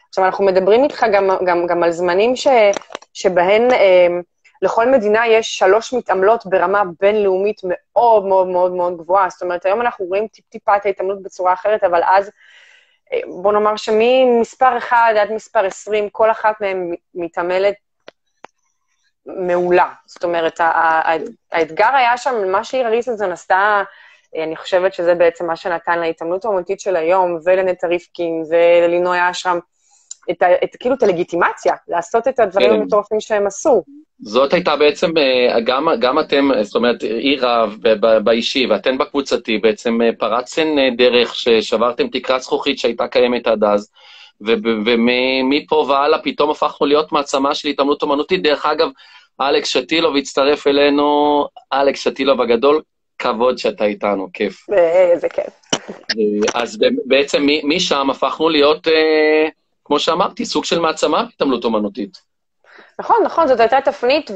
עכשיו, אנחנו מדברים איתך גם, גם, גם על זמנים ש, שבהן אה, לכל מדינה יש שלוש מתעמלות ברמה בינלאומית מאוד מאוד מאוד מאוד גבוהה. זאת אומרת, היום אנחנו רואים טיפ-טיפה את ההתעמלות בצורה אחרת, אבל אז, אה, בוא נאמר שממספר אחד עד מספר עשרים, כל אחת מהן מתעמלת מעולה. זאת אומרת, האתגר היה שם, מה שאירה ריסנזון עשתה, אני חושבת שזה בעצם מה שנתן להתעמלות האומנותית של היום, ולנטע ריפקין, וללינוי אשרם, את, את, כאילו, את הלגיטימציה, לעשות את הדברים המטורפים שהם עשו. זאת הייתה בעצם, גם, גם אתם, זאת אומרת, אירה באישי, ואתן בקבוצתי, בעצם פרצן דרך ששברתם תקרת זכוכית שהייתה קיימת עד אז, ומפה והלאה פתאום הפכנו להיות מעצמה של התעמלות אומנותית. דרך אגב, אלכס שטילוב הצטרף אלינו, אלכס שטילוב הגדול, כבוד שאתה איתנו, כיף. איזה כיף. אז בעצם משם הפכנו להיות, כמו שאמרתי, סוג של מעצמה בהתעמלות אומנותית. נכון, נכון, זאת הייתה תפנית,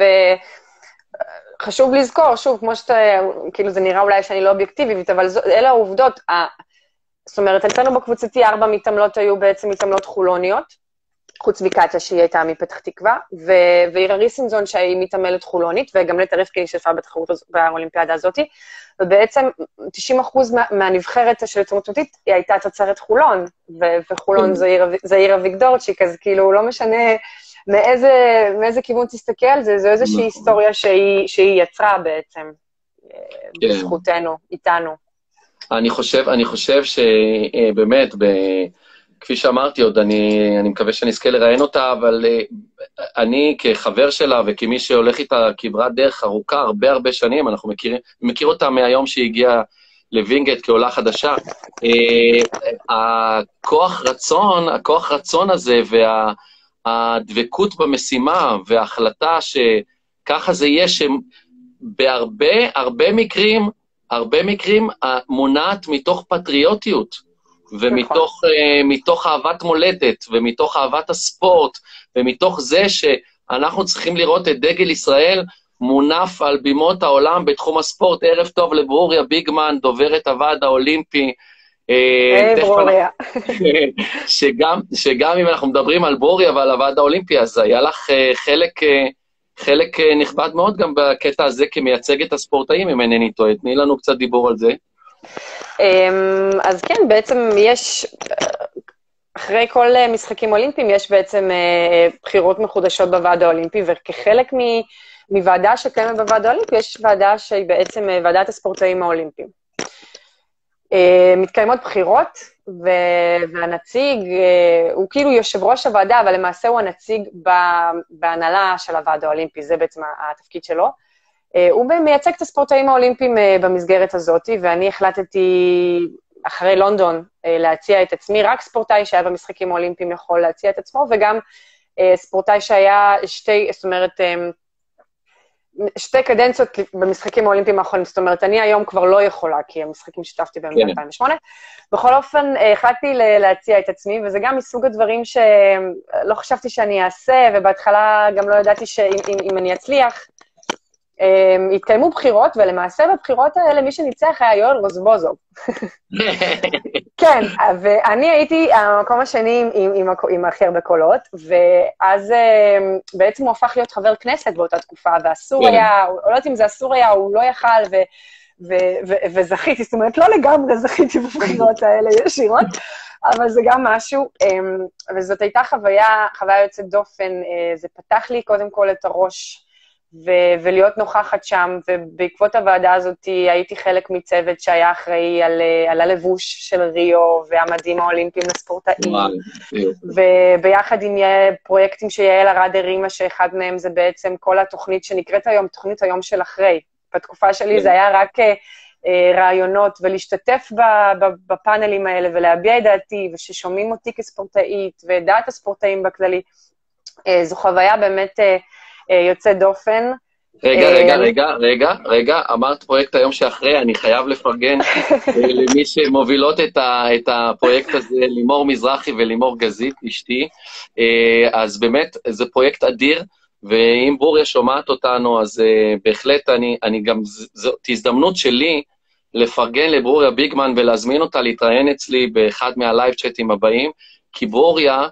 וחשוב לזכור, שוב, כמו שאתה, כאילו זה נראה אולי שאני לא אובייקטיבית, אבל אלה העובדות, זאת אומרת, אצלנו בקבוצתי ארבע מתעמלות היו בעצם מתעמלות חולוניות, חוץ מקטיה שהיא הייתה מפתח תקווה, ואירה ריסנזון שהיא מתעמלת חולונית, וגם נטע ריפקין שהשתתפה בתחרות באולימפיאדה הזאת, ובעצם תשעים אחוז מהנבחרת של התעמלות אומנותית היא הייתה תוצרת חולון, וחולון זה עיר אביגדורצ'יק, אז כאילו לא משנה מאיזה כיוון תסתכל, זה איזושהי היסטוריה שהיא יצרה בעצם, בזכותנו, איתנו. אני חושב, אני חושב שבאמת, כפי שאמרתי עוד, אני, אני מקווה שאני אזכה לראיין אותה, אבל אני כחבר שלה וכמי שהולך איתה כברת דרך ארוכה, הרבה הרבה שנים, אנחנו מכירים, מכיר אותה מהיום שהיא הגיעה לווינגייט כעולה חדשה. הכוח רצון, הכוח רצון הזה והדבקות במשימה וההחלטה שככה זה יהיה, שבהרבה, הרבה מקרים, הרבה מקרים מונעת מתוך פטריוטיות, ומתוך uh, מתוך אהבת מולדת, ומתוך אהבת הספורט, ומתוך זה שאנחנו צריכים לראות את דגל ישראל מונף על בימות העולם בתחום הספורט. ערב טוב לברוריה ביגמן, דוברת הוועד האולימפי. היי ברוריה. שגם, שגם אם אנחנו מדברים על ברוריה ועל הוועד האולימפי, אז היה לך uh, חלק... Uh, חלק נכבד מאוד גם בקטע הזה כמייצג את הספורטאים, אם אינני טועה. תני לנו קצת דיבור על זה. אז כן, בעצם יש, אחרי כל משחקים אולימפיים, יש בעצם בחירות מחודשות בוועד האולימפי, וכחלק מוועדה שקיימת בוועד האולימפי, יש ועדה שהיא בעצם ועדת הספורטאים האולימפיים. מתקיימות בחירות, והנציג, הוא כאילו יושב ראש הוועדה, אבל למעשה הוא הנציג בהנהלה של הוועד האולימפי, זה בעצם התפקיד שלו. הוא מייצג את הספורטאים האולימפיים במסגרת הזאת, ואני החלטתי אחרי לונדון להציע את עצמי, רק ספורטאי שהיה במשחקים האולימפיים יכול להציע את עצמו, וגם ספורטאי שהיה שתי, זאת אומרת, שתי קדנציות במשחקים האולימפיים האחרונים, זאת אומרת, אני היום כבר לא יכולה, כי המשחקים שיתפתי בהם ב-אלפיים ושמונה, בכל אופן, החלטתי להציע את עצמי, וזה גם מסוג הדברים שלא חשבתי שאני אעשה, ובהתחלה גם לא ידעתי שאם אני אצליח, התקיימו בחירות, ולמעשה בבחירות האלה מי שניצח היה יואל רזבוזוב. כן, ואני הייתי המקום השני עם הכי הרבה קולות, ואז בעצם הוא הפך להיות חבר כנסת באותה תקופה, ואסור היה, לא יודעת אם זה אסור היה, הוא לא יכל, וזכיתי, זאת אומרת, לא לגמרי זכיתי בבחירות האלה ישירות, אבל זה גם משהו, וזאת הייתה חוויה, חוויה יוצאת דופן, זה פתח לי קודם כל את הראש, ו- ולהיות נוכחת שם, ובעקבות הוועדה הזאת הייתי חלק מצוות שהיה אחראי על, על הלבוש של ריו, והמדים האולימפיים לספורטאים, וביחד עם פרויקטים שיעל ארד הרימה, שאחד מהם זה בעצם כל התוכנית שנקראת היום, תוכנית היום של אחרי. בתקופה שלי זה היה רק רעיונות, ולהשתתף בפאנלים האלה, ולהביע את דעתי, וששומעים אותי כספורטאית, ודעת הספורטאים בכללי. זו חוויה באמת יוצא דופן. רגע, רגע, רגע, רגע, רגע, אמרת פרויקט היום שאחרי, אני חייב לפרגן למי שמובילות את הפרויקט הזה, לימור מזרחי ולימור גזית, אשתי, אז באמת, זה פרויקט אדיר, ואם ברוריה שומעת אותנו, אז בהחלט אני, אני גם, זאת הזדמנות שלי לפרגן לברוריה ביגמן ולהזמין אותה להתראיין אצלי באחד מהלייב צ'אטים הבאים, כי ברוריה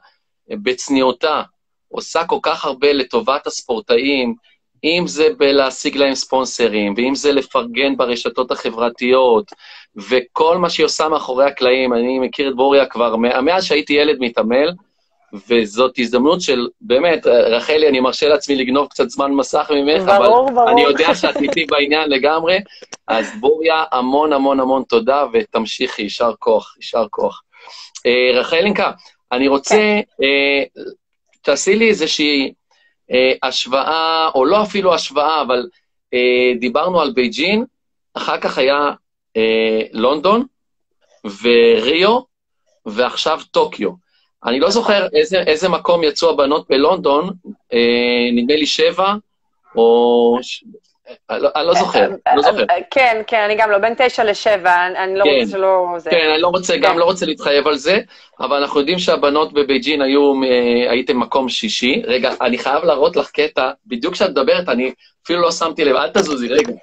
בצניעותה, עושה כל כך הרבה לטובת הספורטאים, אם זה בלהשיג להם ספונסרים, ואם זה לפרגן ברשתות החברתיות, וכל מה שהיא עושה מאחורי הקלעים, אני מכיר את בוריה כבר, מאז שהייתי ילד מתעמל, וזאת הזדמנות של, באמת, רחלי, אני מרשה לעצמי לגנוב קצת זמן מסך ממך, ברור, אבל ברור. אני יודע שאת איתי בעניין לגמרי, אז בוריה, המון המון המון תודה, ותמשיכי, יישר כוח, יישר כוח. אה, רחלינקה, אני רוצה, כן. אה, תעשי לי איזושהי אה, השוואה, או לא אפילו השוואה, אבל אה, דיברנו על בייג'ין, אחר כך היה אה, לונדון, וריו, ועכשיו טוקיו. אני לא זוכר איזה, איזה מקום יצאו הבנות בלונדון, אה, נדמה לי שבע, או... ש... אני, לא, אני לא זוכר, לא זוכר. כן, כן, אני גם לא, בין תשע לשבע, אני לא כן, רוצה שלא... כן, אני לא רוצה, גם לא רוצה להתחייב על זה, אבל אנחנו יודעים שהבנות בבייג'ין היו, הייתם מקום שישי. רגע, אני חייב להראות לך קטע, בדיוק כשאת מדברת, אני אפילו לא שמתי לב, אל תזוזי, רגע.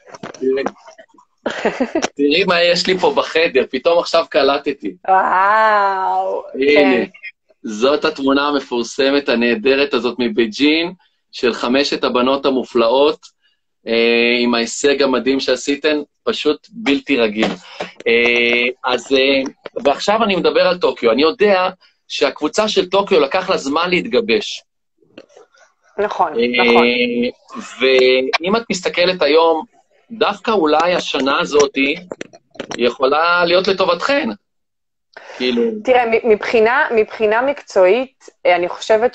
תראי מה יש לי פה בחדר, פתאום עכשיו קלטתי. וואו, כן. זאת התמונה המפורסמת, הנהדרת הזאת מבייג'ין, של חמשת הבנות המופלאות, אה, עם ההישג המדהים שעשיתן, פשוט בלתי רגיל. אה, אז, אה, ועכשיו אני מדבר על טוקיו. אני יודע שהקבוצה של טוקיו לקח לה זמן להתגבש. נכון, אה, נכון. ואם את מסתכלת היום, דווקא אולי השנה הזאת יכולה להיות לטובתכן. כאילו... תראה, מבחינה, מבחינה מקצועית, אני חושבת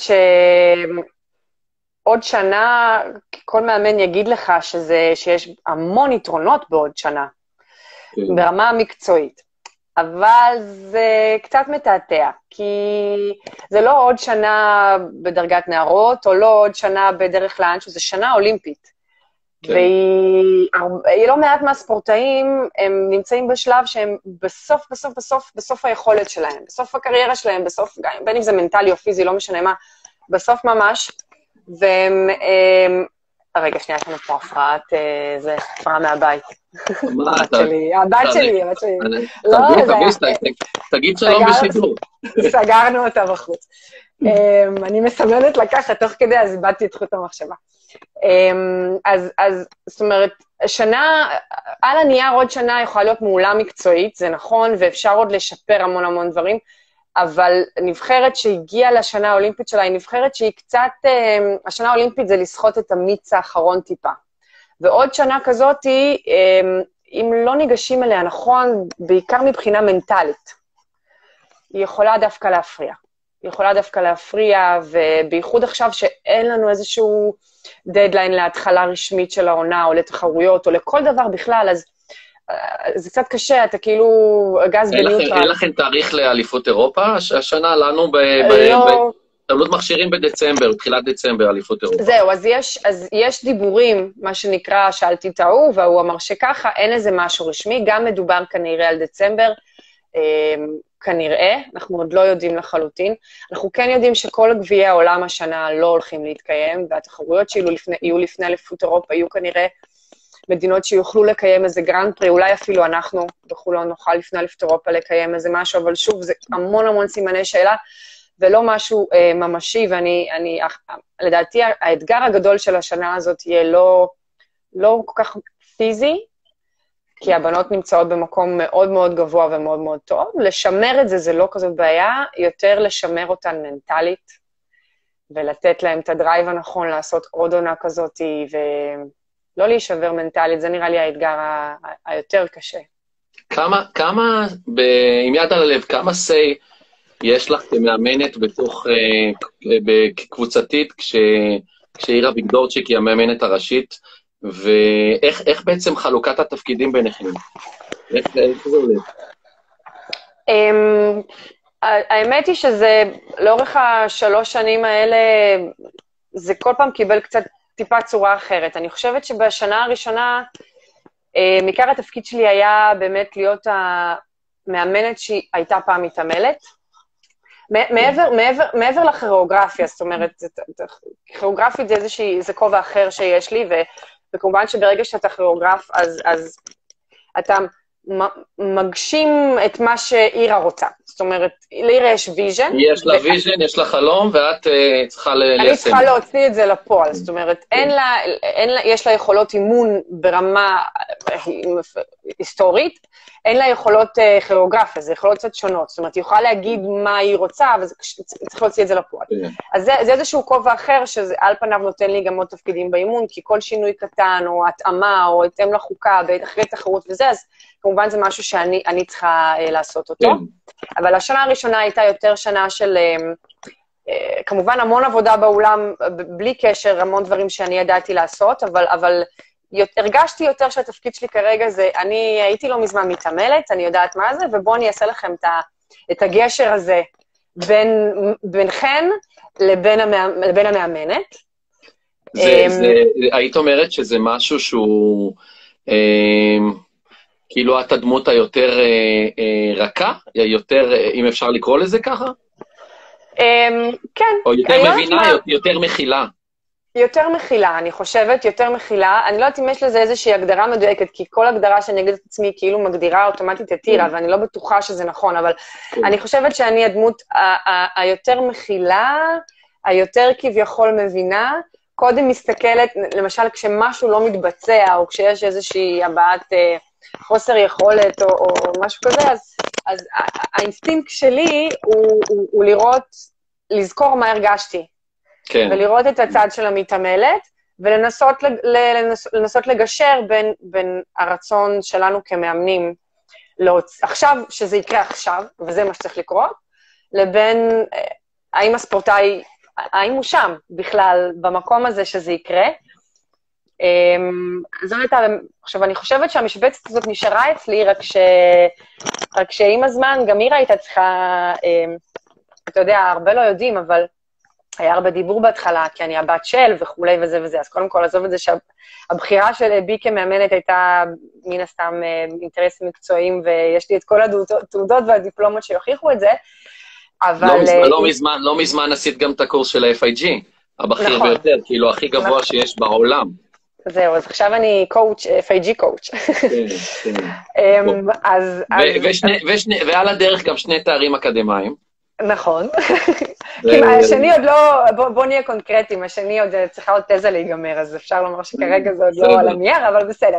שעוד שנה, כל מאמן יגיד לך שזה, שיש המון יתרונות בעוד שנה, כן. ברמה המקצועית. אבל זה קצת מתעתע, כי זה לא עוד שנה בדרגת נערות, או לא עוד שנה בדרך לאנשהו, זה שנה אולימפית. כן. והיא לא מעט מהספורטאים, הם נמצאים בשלב שהם בסוף, בסוף, בסוף, בסוף היכולת שלהם, בסוף הקריירה שלהם, בסוף, בין אם זה מנטלי או פיזי, לא משנה מה, בסוף ממש, והם, הם, רגע, שנייה, יש לנו פה הפרעת, זה הפרעה מהבית. הבת שלי, הבת שלי, הבת שלי. לא, זה... תגיד שלום בשידור. סגרנו אותה בחוץ. אני מסמנת לקחת, תוך כדי, אז איבדתי את חוט המחשבה. אז, אז, זאת אומרת, שנה, על הנייר עוד שנה יכולה להיות מעולה מקצועית, זה נכון, ואפשר עוד לשפר המון המון דברים, אבל נבחרת שהגיעה לשנה האולימפית שלה, היא נבחרת שהיא קצת, השנה האולימפית זה לסחוט את המיץ האחרון טיפה. ועוד שנה כזאת, אם לא ניגשים אליה נכון, בעיקר מבחינה מנטלית, היא יכולה דווקא להפריע. היא יכולה דווקא להפריע, ובייחוד עכשיו שאין לנו איזשהו דדליין להתחלה רשמית של העונה, או לתחרויות, או לכל דבר בכלל, אז זה קצת קשה, אתה כאילו גז בניוטרל. אין לכם תאריך לאליפות אירופה? השנה לנו בתעלות מכשירים בדצמבר, תחילת דצמבר, אליפות אירופה. זהו, אז יש, אז יש דיבורים, מה שנקרא, שאלתי את ההוא, והוא אמר שככה, אין איזה משהו רשמי, גם מדובר כנראה על דצמבר, כנראה, אנחנו עוד לא יודעים לחלוטין. אנחנו כן יודעים שכל גביעי העולם השנה לא הולכים להתקיים, והתחרויות שיהיו לפני, יהיו לפני אליפות אירופה, יהיו כנראה מדינות שיוכלו לקיים איזה גרנד פרי, אולי אפילו אנחנו בחולון נוכל לפני אליפות אירופה לקיים איזה משהו, אבל שוב, זה המון המון סימני שאלה, ולא משהו אה, ממשי, ואני, אני, לדעתי, האתגר הגדול של השנה הזאת יהיה לא, לא כל כך פיזי, כי הבנות נמצאות במקום מאוד מאוד גבוה ומאוד מאוד טוב. לשמר את זה, זה לא כזאת בעיה, יותר לשמר אותן מנטלית, ולתת להם את הדרייב הנכון לעשות עוד עונה כזאת, ולא להישבר מנטלית, זה נראה לי האתגר היותר קשה. כמה, כמה, ב... עם יד על הלב, כמה סי יש לך כמאמנת בתוך, בקבוצתית, כש... כשעירה ויגדורצ'יק היא המאמנת הראשית, ואיך איך בעצם חלוקת התפקידים ביניכם? איך, איך זה עולה? Um, האמת היא שזה, לאורך השלוש שנים האלה, זה כל פעם קיבל קצת טיפה צורה אחרת. אני חושבת שבשנה הראשונה, um, עיקר התפקיד שלי היה באמת להיות המאמנת שהייתה פעם מתעמלת. מעבר, מעבר, מעבר לכירוגרפיה, זאת אומרת, כירוגרפית זה איזושהי, זה כובע אחר שיש לי, ו... וכמובן שברגע שאתה כירוגרף, אז, אז אתה מגשים את מה שאירה רוצה. זאת אומרת, לאירה יש ויז'ן. יש לה ויז'ן, יש לה חלום, ואת uh, צריכה ליישם. אני צריכה להוציא את זה לפועל, זאת אומרת, אין לה, אין לה, יש לה יכולות אימון ברמה היסטורית, אין לה יכולות uh, כירוגרפיה, זה יכולות קצת שונות, זאת אומרת, היא יכולה להגיד מה היא רוצה, אבל צריך להוציא את זה לפועל. אז זה, זה איזשהו כובע אחר, שעל פניו נותן לי גם עוד תפקידים באימון, כי כל שינוי קטן, או התאמה, או התאם לחוקה, אחרי תחרות וזה, אז כמובן זה משהו שאני אני צריכה uh, לעשות אותו. אבל השנה הראשונה הייתה יותר שנה של, כמובן המון עבודה באולם, בלי קשר, המון דברים שאני ידעתי לעשות, אבל, אבל הרגשתי יותר שהתפקיד שלי כרגע זה, אני הייתי לא מזמן מתעמלת, אני יודעת מה זה, ובואו אני אעשה לכם את, את הגשר הזה בין, בינחן לבין, המא, לבין המאמנת. זה, זה, היית אומרת שזה משהו שהוא... כאילו את הדמות היותר אה, אה, רכה, יותר, אה, אם אפשר לקרוא לזה ככה? אה, כן. או יותר מבינה, מה... יותר מכילה. יותר מכילה, אני חושבת, יותר מכילה. אני לא יודעת אם יש לזה איזושהי הגדרה מדויקת, כי כל הגדרה שאני אגיד את עצמי כאילו מגדירה אוטומטית את טירה, ואני לא בטוחה שזה נכון, אבל אני חושבת שאני הדמות היותר מכילה, היותר כביכול מבינה, קודם מסתכלת, למשל כשמשהו לא מתבצע, או כשיש איזושהי הבעת... חוסר יכולת או, או משהו כזה, אז, אז האינסטינקט שלי הוא, הוא, הוא לראות, לזכור מה הרגשתי. כן. ולראות את הצד של המתעמלת, ולנסות לנס, לנסות לגשר בין, בין הרצון שלנו כמאמנים, להוצ... עכשיו, שזה יקרה עכשיו, וזה מה שצריך לקרות, לבין האם הספורטאי, האם הוא שם בכלל במקום הזה שזה יקרה, זו הייתה, עכשיו אני חושבת שהמשבצת הזאת נשארה אצלי, רק, ש... רק שעם הזמן גם אירה הייתה צריכה, אתה יודע, הרבה לא יודעים, אבל היה הרבה דיבור בהתחלה, כי אני הבת של וכולי וזה וזה, אז קודם כל עזוב את זה שהבחירה של בי כמאמנת הייתה מן הסתם אינטרסים מקצועיים, ויש לי את כל התעודות והדיפלומות שיוכיחו את זה, אבל... לא מזמן, לא מזמן, לא מזמן עשית גם את הקורס של ה-אף איי ג'י, הבכיר נכון. ביותר, כאילו הכי גבוה נכון. שיש בעולם. זהו, אז עכשיו אני קואוץ', אף איי ג'י קואוץ'. כן, כן. אז... ועל הדרך גם שני תארים אקדמיים. נכון. כי השני עוד לא, בוא נהיה קונקרטיים, השני עוד צריכה עוד תזה להיגמר, אז אפשר לומר שכרגע זה עוד לא על הנייר, אבל בסדר.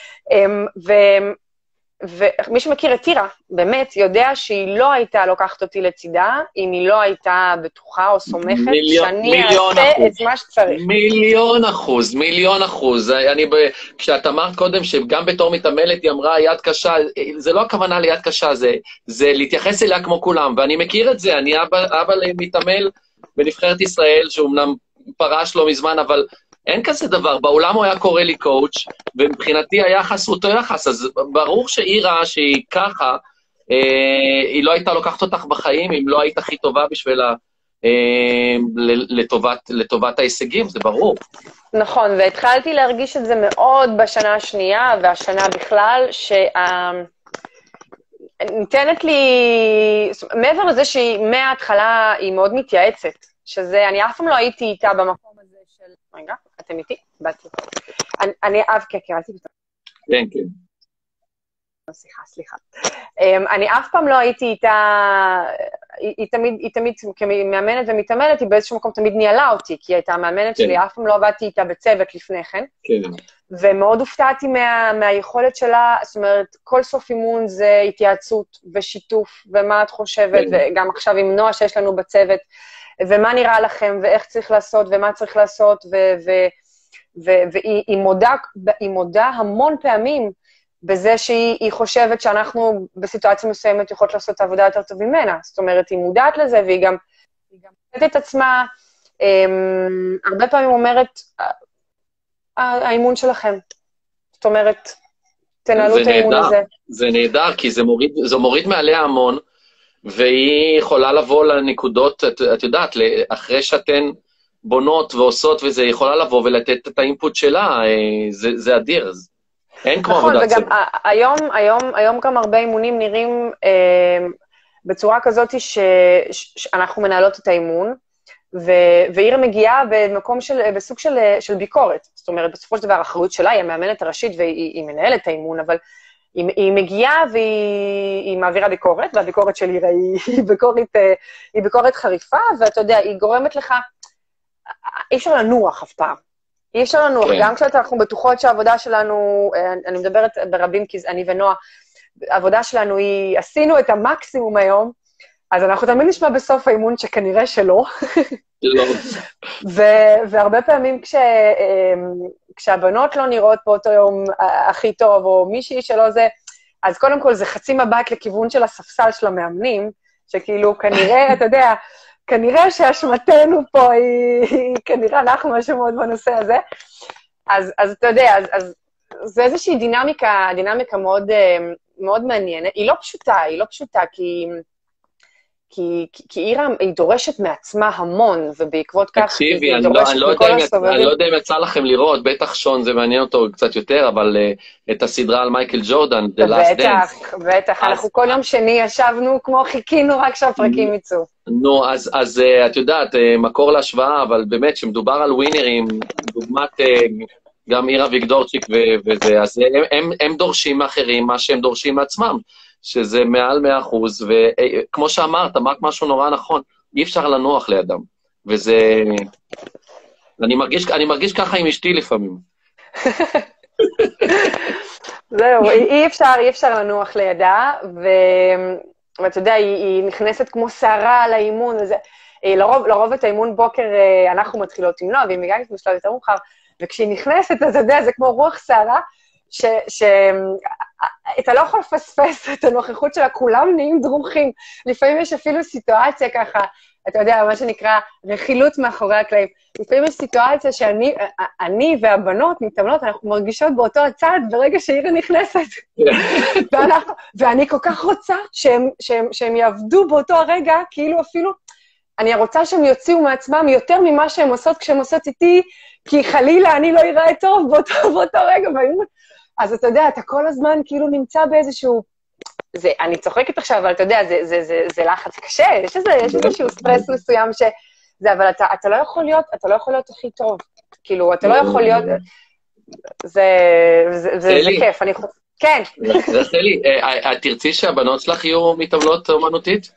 ומי שמכיר את טירה, באמת, יודע שהיא לא הייתה לוקחת אותי לצידה, אם היא לא הייתה בטוחה או סומכת, שאני אעשה את מה שצריך. מיליון אחוז, מיליון אחוז. אני, כשאת אמרת קודם שגם בתור מתעמלת היא אמרה יד קשה, זה לא הכוונה ליד קשה, זה, זה להתייחס אליה כמו כולם, ואני מכיר את זה, אני אבא, אבא מתעמל בנבחרת ישראל, שאומנם פרש לא מזמן, אבל... אין כזה דבר, בעולם הוא היה קורא לי קואוץ', ומבחינתי היחס הוא אותו יחס, אז ברור שאירה שהיא ככה, אה, היא לא הייתה לוקחת אותך בחיים, אם לא היית הכי טובה בשבילה אה, לטובת, לטובת ההישגים, זה ברור. נכון, והתחלתי להרגיש את זה מאוד בשנה השנייה, והשנה בכלל, שניתנת לי, מעבר לזה שהיא מההתחלה היא מאוד מתייעצת, שזה, אני אף פעם לא הייתי איתה במקום הזה של, רגע, אתם איתי? באתי. אני אף, כן, קראתי פתאום. כן, כן. סליחה, סליחה. אני אף פעם לא הייתי איתה, היא תמיד, היא תמיד, כמאמנת ומתעמלת, היא באיזשהו מקום תמיד ניהלה אותי, כי היא הייתה המאמנת שלי, אף פעם לא עבדתי איתה בצוות לפני כן. כן. ומאוד הופתעתי מהיכולת שלה, זאת אומרת, כל סוף אימון זה התייעצות ושיתוף, ומה את חושבת, וגם עכשיו עם נועה שיש לנו בצוות, ומה נראה לכם, ואיך צריך לעשות, ומה צריך לעשות, והיא מודה, היא מודה המון פעמים בזה שהיא חושבת שאנחנו בסיטואציה מסוימת יכולות לעשות את העבודה יותר טוב ממנה. זאת אומרת, היא מודעת לזה, והיא גם מודעת את עצמה, הרבה פעמים אומרת, האימון שלכם. זאת אומרת, תנהלו את האימון הזה. זה נהדר, כי זה מוריד מעליה המון, והיא יכולה לבוא לנקודות, את, את יודעת, אחרי שאתן בונות ועושות וזה, היא יכולה לבוא ולתת את האינפוט שלה, זה, זה אדיר, אין כמו נכון, עבודת צוות. נכון, וגם היום, היום, היום גם הרבה אימונים נראים אה, בצורה כזאת ש, שאנחנו מנהלות את האימון, ו, ואירה מגיעה במקום של, בסוג של, של ביקורת, זאת אומרת, בסופו של דבר, האחריות שלה היא המאמנת הראשית והיא היא מנהלת את האימון, אבל היא, היא מגיעה והיא מעבירה ביקורת, והביקורת שלי היא, היא, ביקורת, היא ביקורת חריפה, ואתה יודע, היא גורמת לך, אי אפשר לנוח אף פעם. אי אפשר לנוח, כן. גם כשאנחנו בטוחות שהעבודה שלנו, אני מדברת ברבים, כי אני ונועה, העבודה שלנו היא, עשינו את המקסימום היום, אז אנחנו תמיד נשמע בסוף האימון שכנראה שלא. לא. והרבה פעמים כש, כשהבנות לא נראות באותו יום הכי טוב, או מישהי שלא זה, אז קודם כל זה חצי מבט לכיוון של הספסל של המאמנים, שכאילו כנראה, אתה יודע, כנראה שהשמתנו פה היא, היא כנראה אנחנו משהו מאוד בנושא הזה. אז, אז אתה יודע, אז, אז זה איזושהי דינמיקה, דינמיקה מאוד, מאוד מעניינת. היא לא פשוטה, היא לא פשוטה, כי... כי, כי אירה היא דורשת מעצמה המון, ובעקבות כך היא דורשת מכל הסובבים. אני לא יודע אם יצא לכם לראות, בטח שון זה מעניין אותו קצת יותר, אבל uh, את הסדרה על מייקל ג'ורדן, The Last Dance. בטח, בטח, אז, אנחנו כל יום שני ישבנו כמו חיכינו רק שהפרקים יצאו. נו, אז, אז uh, את יודעת, uh, מקור להשוואה, אבל באמת, שמדובר על ווינרים, דוגמת uh, גם אירה ויגדורצ'יק וזה, אז הם, הם, הם דורשים מאחרים מה שהם דורשים מעצמם. שזה מעל מאה אחוז, וכמו שאמרת, אמרת משהו נורא נכון, אי אפשר לנוח לידם, וזה... אני מרגיש, אני מרגיש ככה עם אשתי לפעמים. זהו, אי אפשר, אי אפשר לנוח לידה, ו... ואתה יודע, היא, היא נכנסת כמו שערה על האימון, וזה... לרוב, לרוב את האימון בוקר אנחנו מתחילות עם נועה, והיא מגיעה בשלב יותר מאוחר, וכשהיא נכנסת, אז אתה יודע, זה כמו רוח שערה, ש... ש... אתה לא יכול לפספס את הנוכחות שלה, כולם נהיים דרוכים. לפעמים יש אפילו סיטואציה ככה, אתה יודע, מה שנקרא רכילות מאחורי הקלעים. לפעמים יש סיטואציה שאני אני והבנות מתאמנות, אנחנו מרגישות באותו הצד ברגע שאירה נכנסת. ואנחנו, ואני כל כך רוצה שהם, שהם, שהם יעבדו באותו הרגע, כאילו אפילו, אני רוצה שהם יוציאו מעצמם יותר ממה שהם עושות כשהם עושות איתי, כי חלילה אני לא אראה טוב באותו, באותו רגע, והאימון... אז אתה יודע, אתה כל הזמן כאילו נמצא באיזשהו... זה, אני צוחקת עכשיו, אבל אתה יודע, זה, זה, זה, זה לחץ קשה, יש איזה, יש איזשהו סטרס מסוים ש... זה, אבל אתה, אתה לא יכול להיות, אתה לא יכול להיות הכי טוב. כאילו, אתה לא יכול להיות... זה, זה, זה, זה כיף, אני חושב... כן. רחלי, את תרצי שהבנות שלך יהיו מתעמלות אומנותית?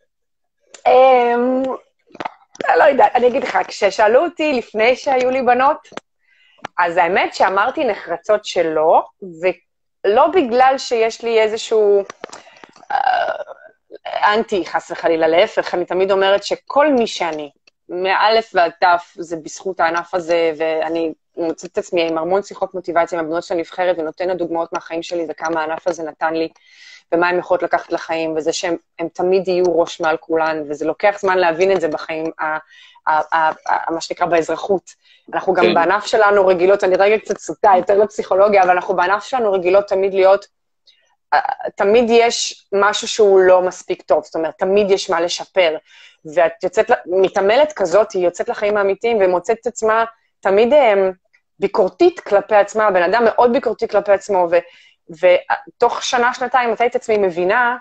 לא יודעת, אני אגיד לך, כששאלו אותי לפני שהיו לי בנות, אז האמת שאמרתי נחרצות שלא, ולא בגלל שיש לי איזשהו אה, אנטי, חס וחלילה, להפך, אני תמיד אומרת שכל מי שאני, מאלף ועד תף, זה בזכות הענף הזה, ואני מוצאת את עצמי עם המון שיחות מוטיבציה, עם הבנות של הנבחרת, ונותנת דוגמאות מהחיים שלי, וכמה הענף הזה נתן לי, ומה הם יכולות לקחת לחיים, וזה שהם תמיד יהיו ראש מעל כולן, וזה לוקח זמן להבין את זה בחיים, מה שנקרא באזרחות. אנחנו גם בענף שלנו רגילות, אני רגע קצת סוטה, יותר לפסיכולוגיה, אבל אנחנו בענף שלנו רגילות תמיד להיות, תמיד יש משהו שהוא לא מספיק טוב, זאת אומרת, תמיד יש מה לשפר, ואת יוצאת, מתעמלת כזאת, היא יוצאת לחיים האמיתיים, ומוצאת את עצמה תמיד ביקורתית כלפי עצמה, בן אדם מאוד ביקורתי כלפי עצמו, ו... ותוך שנה, שנתיים, מתי את עצמי מבינה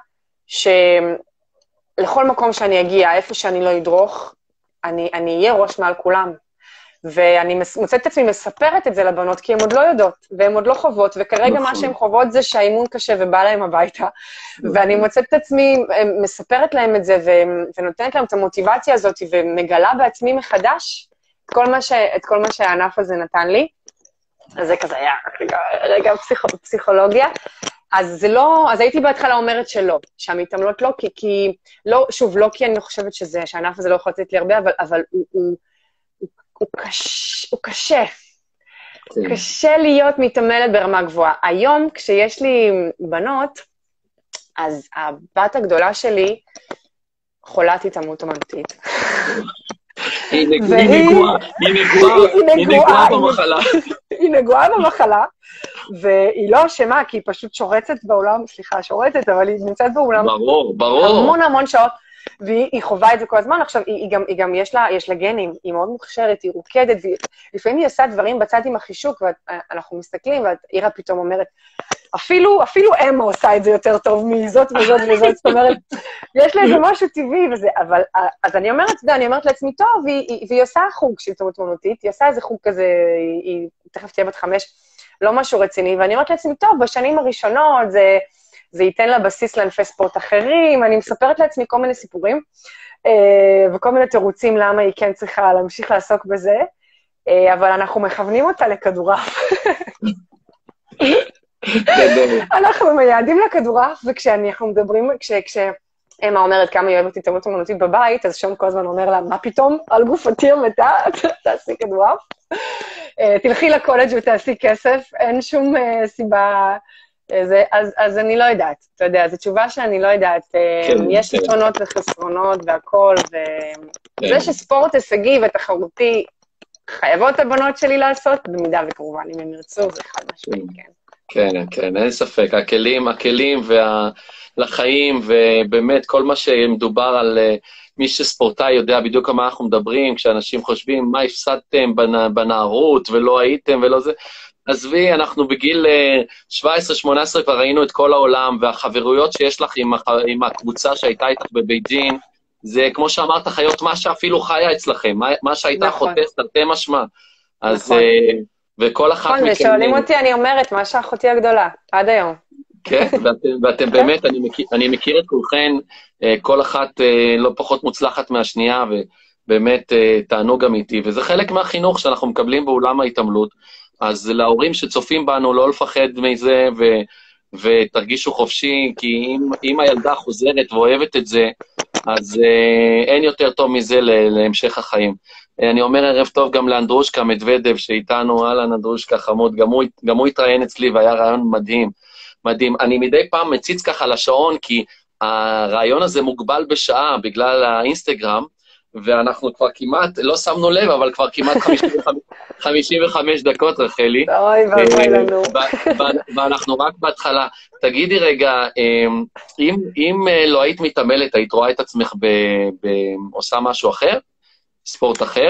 שלכל מקום שאני אגיע, איפה שאני לא אדרוך, אני, אני אהיה ראש מעל כולם. ואני מוצאת את עצמי מספרת את זה לבנות, כי הן עוד לא יודעות, והן עוד לא חוות, וכרגע מה שהן חוות זה שהאימון קשה ובא להם הביתה, ואני מוצאת את עצמי, מספרת להם את זה, ונותנת להם את המוטיבציה הזאת, ומגלה בעצמי מחדש את כל מה, ש, את כל מה שהענף הזה נתן לי. אז זה כזה היה רגע, רגע פסיכ, פסיכולוגיה. אז זה לא, אז הייתי בהתחלה אומרת שלא, שהמתעמלות לא, כי, כי, לא, שוב, לא כי אני חושבת שזה, שהענף הזה לא יכול לתת לי הרבה, אבל, אבל הוא, הוא, הוא, הוא, קש, הוא קשה. כן. קשה להיות מתעמלת ברמה גבוהה. היום, כשיש לי בנות, אז הבת הגדולה שלי חולת התעמלות אומנותית. היא נגועה, היא נגועה במחלה. היא נגועה במחלה, והיא לא אשמה, כי היא פשוט שורצת בעולם, סליחה, שורצת, אבל היא נמצאת בעולם ברור, ברור. המון המון שעות, והיא חובה את זה כל הזמן. עכשיו, היא גם, היא גם יש לה, יש לה גנים, היא מאוד מוכשרת, היא רוקדת, ולפעמים היא עושה דברים בצד עם החישוק, ואנחנו מסתכלים, ואירה פתאום אומרת, אפילו, אפילו אמה עושה את זה יותר טוב מזאת וזאת וזאת, זאת אומרת, יש לה איזה משהו טבעי וזה, אבל, אז אני אומרת, אני אומרת לעצמי, טוב, והיא, והיא עושה חוג של תעמלות אומנותית, היא עושה איזה חוג כזה, היא, היא תכף תהיה בת חמש, לא משהו רציני, ואני אומרת לעצמי, טוב, בשנים הראשונות זה, זה ייתן לה בסיס לענפי ספורט אחרים, אני מספרת לעצמי כל מיני סיפורים, וכל מיני תירוצים למה היא כן צריכה להמשיך לעסוק בזה, אבל אנחנו מכוונים אותה לכדורעף. אנחנו מייעדים לכדורעף, וכשאנחנו מדברים, כשאמה אומרת כמה היא אוהבת התעמלות אמנותית בבית, אז שום כל הזמן אומר לה, מה פתאום? על גופתי המתה, תעשי כדורעף. תלכי לקולג' ותעשי כסף, אין שום סיבה... זה, אז, אז אני לא יודעת, אתה יודע, זו תשובה שאני לא יודעת, כן, יש כן. יתרונות וחסרונות והכל, וזה כן. שספורט הישגי ותחרותי חייבות הבנות שלי לעשות, במידה וכמובן, אם הם ירצו, זה חד משמעית, כן. כן, כן, אין ספק, הכלים, הכלים וה... לחיים, ובאמת כל מה שמדובר על מי שספורטאי יודע בדיוק על מה אנחנו מדברים, כשאנשים חושבים מה הפסדתם בנערות ולא הייתם ולא זה, עזבי, אנחנו בגיל שבע עשרה שמונה עשרה כבר ראינו את כל העולם, והחברויות שיש לך עם, עם הקבוצה שהייתה איתך בבייג'ין, זה כמו שאמרת חיות, מה שאפילו חיה אצלכם, מה, מה שהייתה נכון. חוטפת, תרתי משמע. אז, נכון. וכל אחת נכון, מכם... ושואלים אותי, אני אומרת, מה שאחותי הגדולה, עד היום. כן, ואתם, ואתם באמת, אני מכיר, אני מכיר את כולכן, כל אחת לא פחות מוצלחת מהשנייה, ובאמת תענוג אמיתי, וזה חלק מהחינוך שאנחנו מקבלים בעולם ההתעמלות, אז להורים שצופים בנו לא לפחד מזה, ו, ותרגישו חופשי, כי אם, אם הילדה חוזרת ואוהבת את זה, אז אה, אין יותר טוב מזה להמשך החיים. אה, אני אומר ערב טוב גם לאנדרושקה מדוודב, שאיתנו, אהלן אנדרושקה חמוד, גם הוא, גם הוא התראיין אצלי, והיה רעיון מדהים, מדהים. אני מדי פעם מציץ ככה לשעון, כי הרעיון הזה מוגבל בשעה, בגלל האינסטגרם, ואנחנו כבר כמעט, לא שמנו לב, אבל כבר כמעט חמישים וחמש דקות, רחלי. אוי, ואוי לנו. ואנחנו רק בהתחלה. תגידי רגע, אם, אם לא היית מתעמלת, היית רואה את עצמך עושה משהו אחר? ספורט אחר?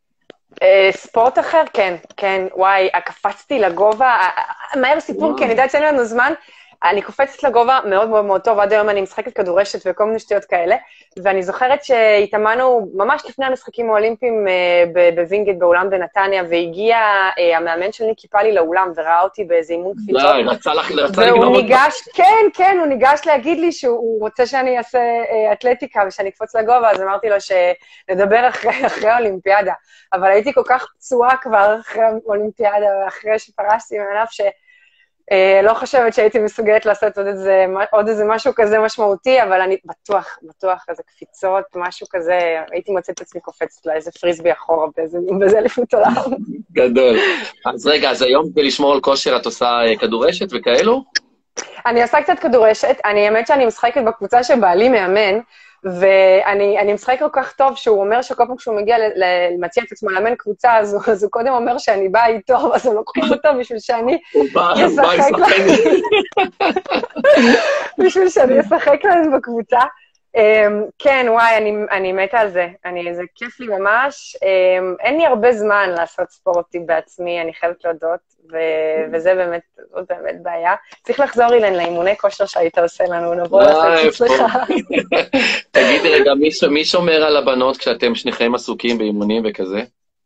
ספורט אחר, כן, כן. וואי, קפצתי לגובה, מהר סיפור, כי אני יודעת שאין לנו זמן, אני קופצת לגובה מאוד מאוד מאוד טוב, עד היום אני משחקת כדורשת וכל מיני שטויות כאלה, ואני זוכרת שהתאמנו ממש לפני המשחקים האולימפיים בווינגייט באולם בנתניה, והגיע המאמן של ניקי פאלי לאולם, וראה אותי באיזה אימון קפיצות. לא, רצה לגנוב אותך. והוא ניגש, כן, כן, הוא ניגש להגיד לי שהוא רוצה שאני אעשה אתלטיקה ושאני אקפוץ לגובה, אז אמרתי לו שנדבר אחרי האולימפיאדה. אבל הייתי כל כך פצועה כבר אחרי האולימפיאדה, ואחרי שפרשתי מעליו, ש... לא חושבת שהייתי מסוגלת לעשות עוד איזה, עוד איזה משהו כזה משמעותי, אבל אני בטוח, בטוח, איזה קפיצות, משהו כזה, הייתי מוצאת את עצמי קופצת לה איזה פריסבי אחורה, בזה אליפות עולם. גדול. אז רגע, אז היום כדי לשמור על כושר, את עושה כדורשת וכאלו? אני עושה קצת כדורשת, אני האמת שאני משחקת בקבוצה שבעלי מאמן, ואני משחק כל כך טוב שהוא אומר שכל פעם כשהוא מגיע למציע את עצמו לאמן קבוצה, אז הוא קודם אומר שאני באה איתו, אז הם לוקחים אותו בשביל שאני אשחק להם. בשביל שאני אשחק להם בקבוצה. כן, וואי, אני מתה על זה. זה כיף לי ממש. אין לי הרבה זמן לעשות ספורטי בעצמי, אני חייבת להודות, וזה באמת, זאת באמת בעיה. צריך לחזור אלינו לאימוני כושר שהיית עושה לנו, נבוא לעשות אצלך. תגידי רגע, מי שומר על הבנות כשאתם שניכם עסוקים באימונים וכזה?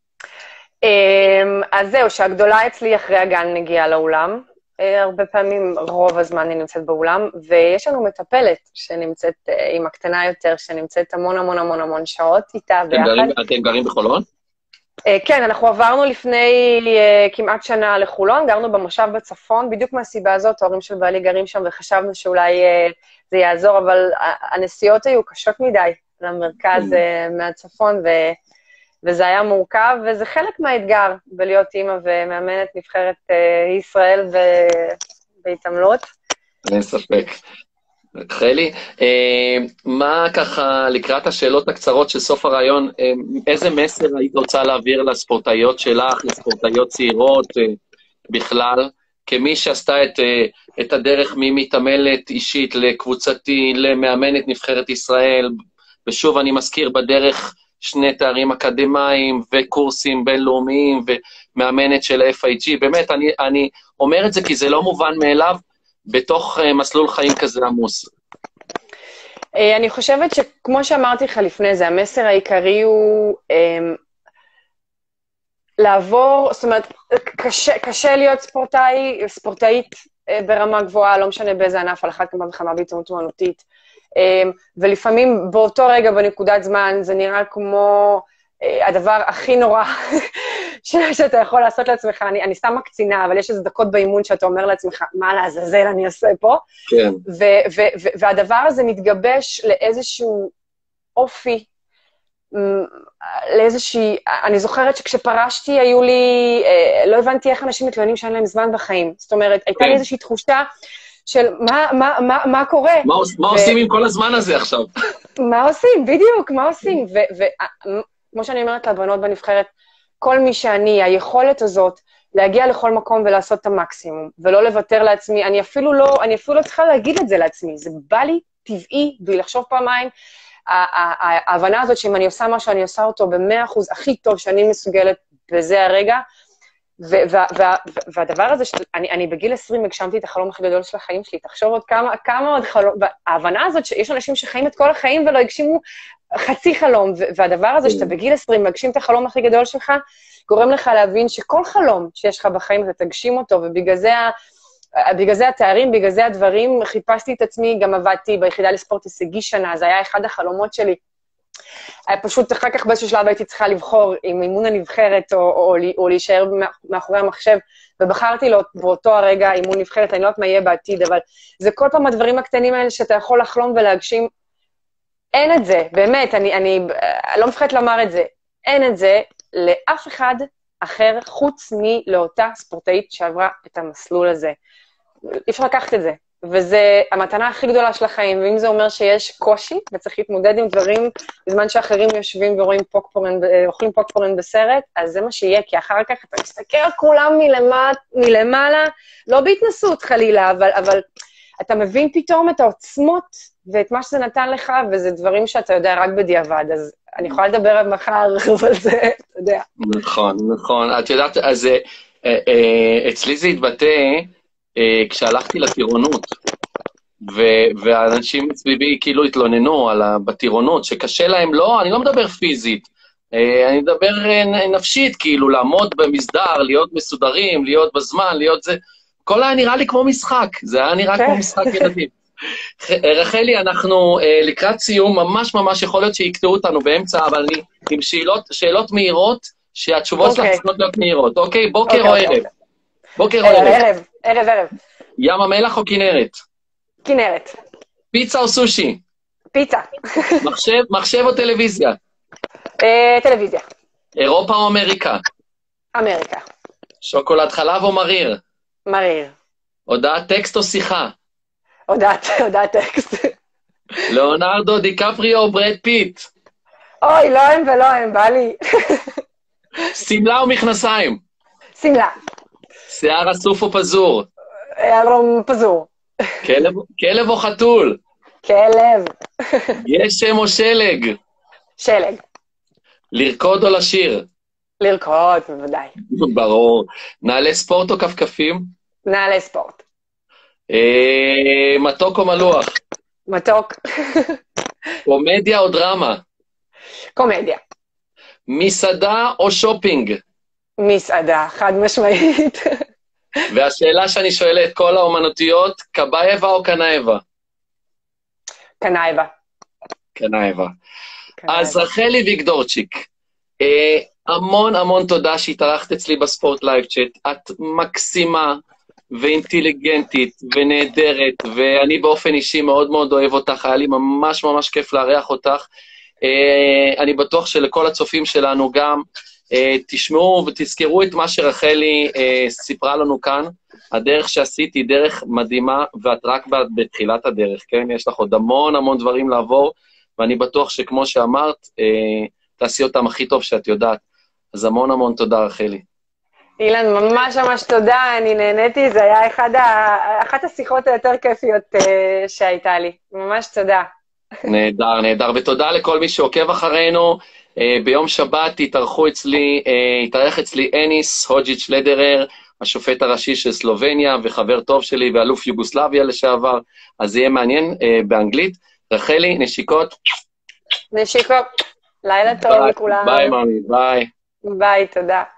אז זהו, שהגדולה אצלי אחרי הגן מגיעה לאולם, הרבה פעמים, רוב הזמן היא נמצאת באולם, ויש לנו מטפלת שנמצאת עם הקטנה יותר, שנמצאת המון המון המון המון שעות איתה ביחד. אתם גרים בחולון? כן, אנחנו עברנו לפני כמעט שנה לחולון, גרנו במושב בצפון, בדיוק מהסיבה הזאת, ההורים של בעלי גרים שם, וחשבנו שאולי זה יעזור, אבל הנסיעות היו קשות מדי למרכז מהצפון, ו... וזה היה מורכב, וזה חלק מהאתגר בלהיות אימא ומאמנת נבחרת אה, ישראל בהתעמלות. אין ספק. חלי, אה, מה ככה, לקראת השאלות הקצרות של סוף הרעיון, אה, איזה מסר היית רוצה להעביר לספורטאיות שלך, לספורטאיות צעירות אה, בכלל, כמי שעשתה את, אה, את הדרך ממתעמלת אישית לקבוצתי, למאמנת נבחרת ישראל, ושוב אני מזכיר בדרך, שני תארים אקדמיים וקורסים בינלאומיים ומאמנת של ה-אף איי ג'י. באמת, אני, אני אומר את זה כי זה לא מובן מאליו בתוך uh, מסלול חיים כזה עמוס. אני חושבת שכמו שאמרתי לך לפני זה, המסר העיקרי הוא um, לעבור, זאת אומרת, קשה, קשה להיות ספורטאי, ספורטאית ברמה גבוהה, לא משנה באיזה ענף, על אחת כמה וכמה בהתעמלות אומנותית, ולפעמים באותו רגע, בנקודת זמן, זה נראה כמו הדבר הכי נורא שאתה יכול לעשות לעצמך. אני, אני סתם מקצינה, אבל יש איזה דקות באימון שאתה אומר לעצמך, מה לעזאזל אני עושה פה? כן. ו- ו- ו- והדבר הזה מתגבש לאיזשהו אופי, לאיזושהי, אני זוכרת שכשפרשתי היו לי, לא הבנתי איך אנשים מתלוננים שאין להם זמן בחיים. זאת אומרת, הייתה לי איזושהי תחושה של מה, מה, מה, מה קורה? מה, מה עושים עם כל הזמן הזה עכשיו? מה עושים? בדיוק, מה עושים? וכמו שאני אומרת לבנות בנבחרת, כל מי שאני, היכולת הזאת, להגיע לכל מקום ולעשות את המקסימום, ולא לוותר לעצמי, אני אפילו לא, אני אפילו לא צריכה להגיד את זה לעצמי, זה בא לי טבעי, בלי לחשוב פעמיים, ההבנה הזאת שאם אני עושה משהו, אני עושה אותו במאה אחוז הכי טוב שאני מסוגלת בזה הרגע, והדבר הזה, אני בגיל עשרים הגשמתי את החלום הכי גדול של החיים שלי, תחשוב עוד כמה עוד חלום, ההבנה הזאת שיש אנשים שחיים את כל החיים ולא הגשימו חצי חלום, והדבר הזה שאתה בגיל עשרים מגשים את החלום הכי גדול שלך, גורם לך להבין שכל חלום שיש לך בחיים אתה תגשים אותו, ובגלל זה בגלל זה התארים, בגלל זה הדברים, חיפשתי את עצמי, גם עבדתי ביחידה לספורט הישגי שנה, זה היה אחד החלומות שלי. היה פשוט, אחר כך באיזשהו שלב הייתי צריכה לבחור עם אימון הנבחרת, או, או, או להישאר מאחורי המחשב, ובחרתי לו באותו הרגע אימון נבחרת, אני לא יודעת מה יהיה בעתיד, אבל זה כל פעם הדברים הקטנים האלה שאתה יכול לחלום ולהגשים. אין את זה, באמת, אני, אני לא מפחדת לומר את זה, אין את זה לאף אחד אחר, חוץ מלאותה ספורטאית שעברה את המסלול הזה. אי אפשר לקחת את זה, וזה המתנה הכי גדולה של החיים, ואם זה אומר שיש קושי, וצריך להתמודד עם דברים, בזמן שאחרים יושבים ורואים פוקפורן, אוכלים פוקפורן בסרט, אז זה מה שיהיה, כי אחר כך אתה מסתכל כולם מלמט, מלמעלה, לא בהתנסות חלילה, אבל, אבל אתה מבין פתאום את העוצמות, ואת מה שזה נתן לך, וזה דברים שאתה יודע רק בדיעבד, אז אני יכולה לדבר עד מחר, אבל זה, אתה יודע. נכון, נכון, את יודעת, אז אצלי זה התבטא, כשהלכתי לטירונות, והאנשים סביבי כאילו התלוננו בטירונות, שקשה להם, לא, אני לא מדבר פיזית, אני מדבר נפשית, כאילו לעמוד במסדר, להיות מסודרים, להיות בזמן, להיות זה, כל היה נראה לי כמו משחק, זה היה נראה כמו משחק ילדים. רחלי, אנחנו לקראת סיום, ממש ממש יכול להיות שיקטעו אותנו באמצע, אבל אני עם שאלות מהירות, שהתשובות שלך צריכות להיות מהירות, אוקיי? בוקר או ערב? בוקר או ערב? ערב, ערב, ערב. ים המלח או כנרת? כנרת. פיצה או סושי? פיצה. מחשב, מחשב או טלוויזיה? טלוויזיה. אירופה או אמריקה? אמריקה. שוקולד חלב או מריר? מריר. הודעת טקסט או שיחה? הודעת, הודעת טקסט. ליאונרדו דיקפריו או ברד פיט? אוי, לא הם ולא הם, בא לי. סמלה או מכנסיים? סמלה. שיער אסוף או פזור? יהלום פזור. כלב, כלב או חתול? כלב. גשם או שלג? שלג. לרקוד או לשיר? לרקוד, בוודאי. ברור. נעלי ספורט או כפכפים? נעלי ספורט. אה, מתוק או מלוח? מתוק. קומדיה או דרמה? קומדיה. מסעדה או שופינג? מסעדה, חד משמעית. והשאלה שאני שואל את כל האומנותיות, קבייבה או קנאייבה? קנאייבה. קנאייבה. אז רחלי ויגדורצ'יק, אה, המון המון תודה שהתארחת אצלי בספורט לייב צ'אט, את מקסימה ואינטליגנטית ונהדרת, ואני באופן אישי מאוד מאוד אוהב אותך, היה לי ממש ממש כיף לארח אותך, אה, אני בטוח שלכל הצופים שלנו גם, Uh, תשמעו ותזכרו את מה שרחלי uh, סיפרה לנו כאן, הדרך שעשית היא דרך מדהימה, ואת רק בתחילת הדרך, כן? יש לך עוד המון המון דברים לעבור, ואני בטוח שכמו שאמרת, uh, תעשי אותם הכי טוב שאת יודעת. אז המון המון תודה, רחלי. אילן, ממש ממש תודה, אני נהניתי, זה היה אחד ה... אחת השיחות היותר כיפיות uh, שהייתה לי. ממש תודה. נהדר, נהדר, ותודה לכל מי שעוקב אחרינו. Uh, ביום שבת התארחו אצלי, uh, התארח אצלי אניס הוג'יץ' לדרר, השופט הראשי של סלובניה, וחבר טוב שלי ואלוף יוגוסלביה לשעבר, אז זה יהיה מעניין uh, באנגלית. רחלי, נשיקות. נשיקות, לילה טוב לכולם. ביי, מאמי, ביי. ביי, תודה.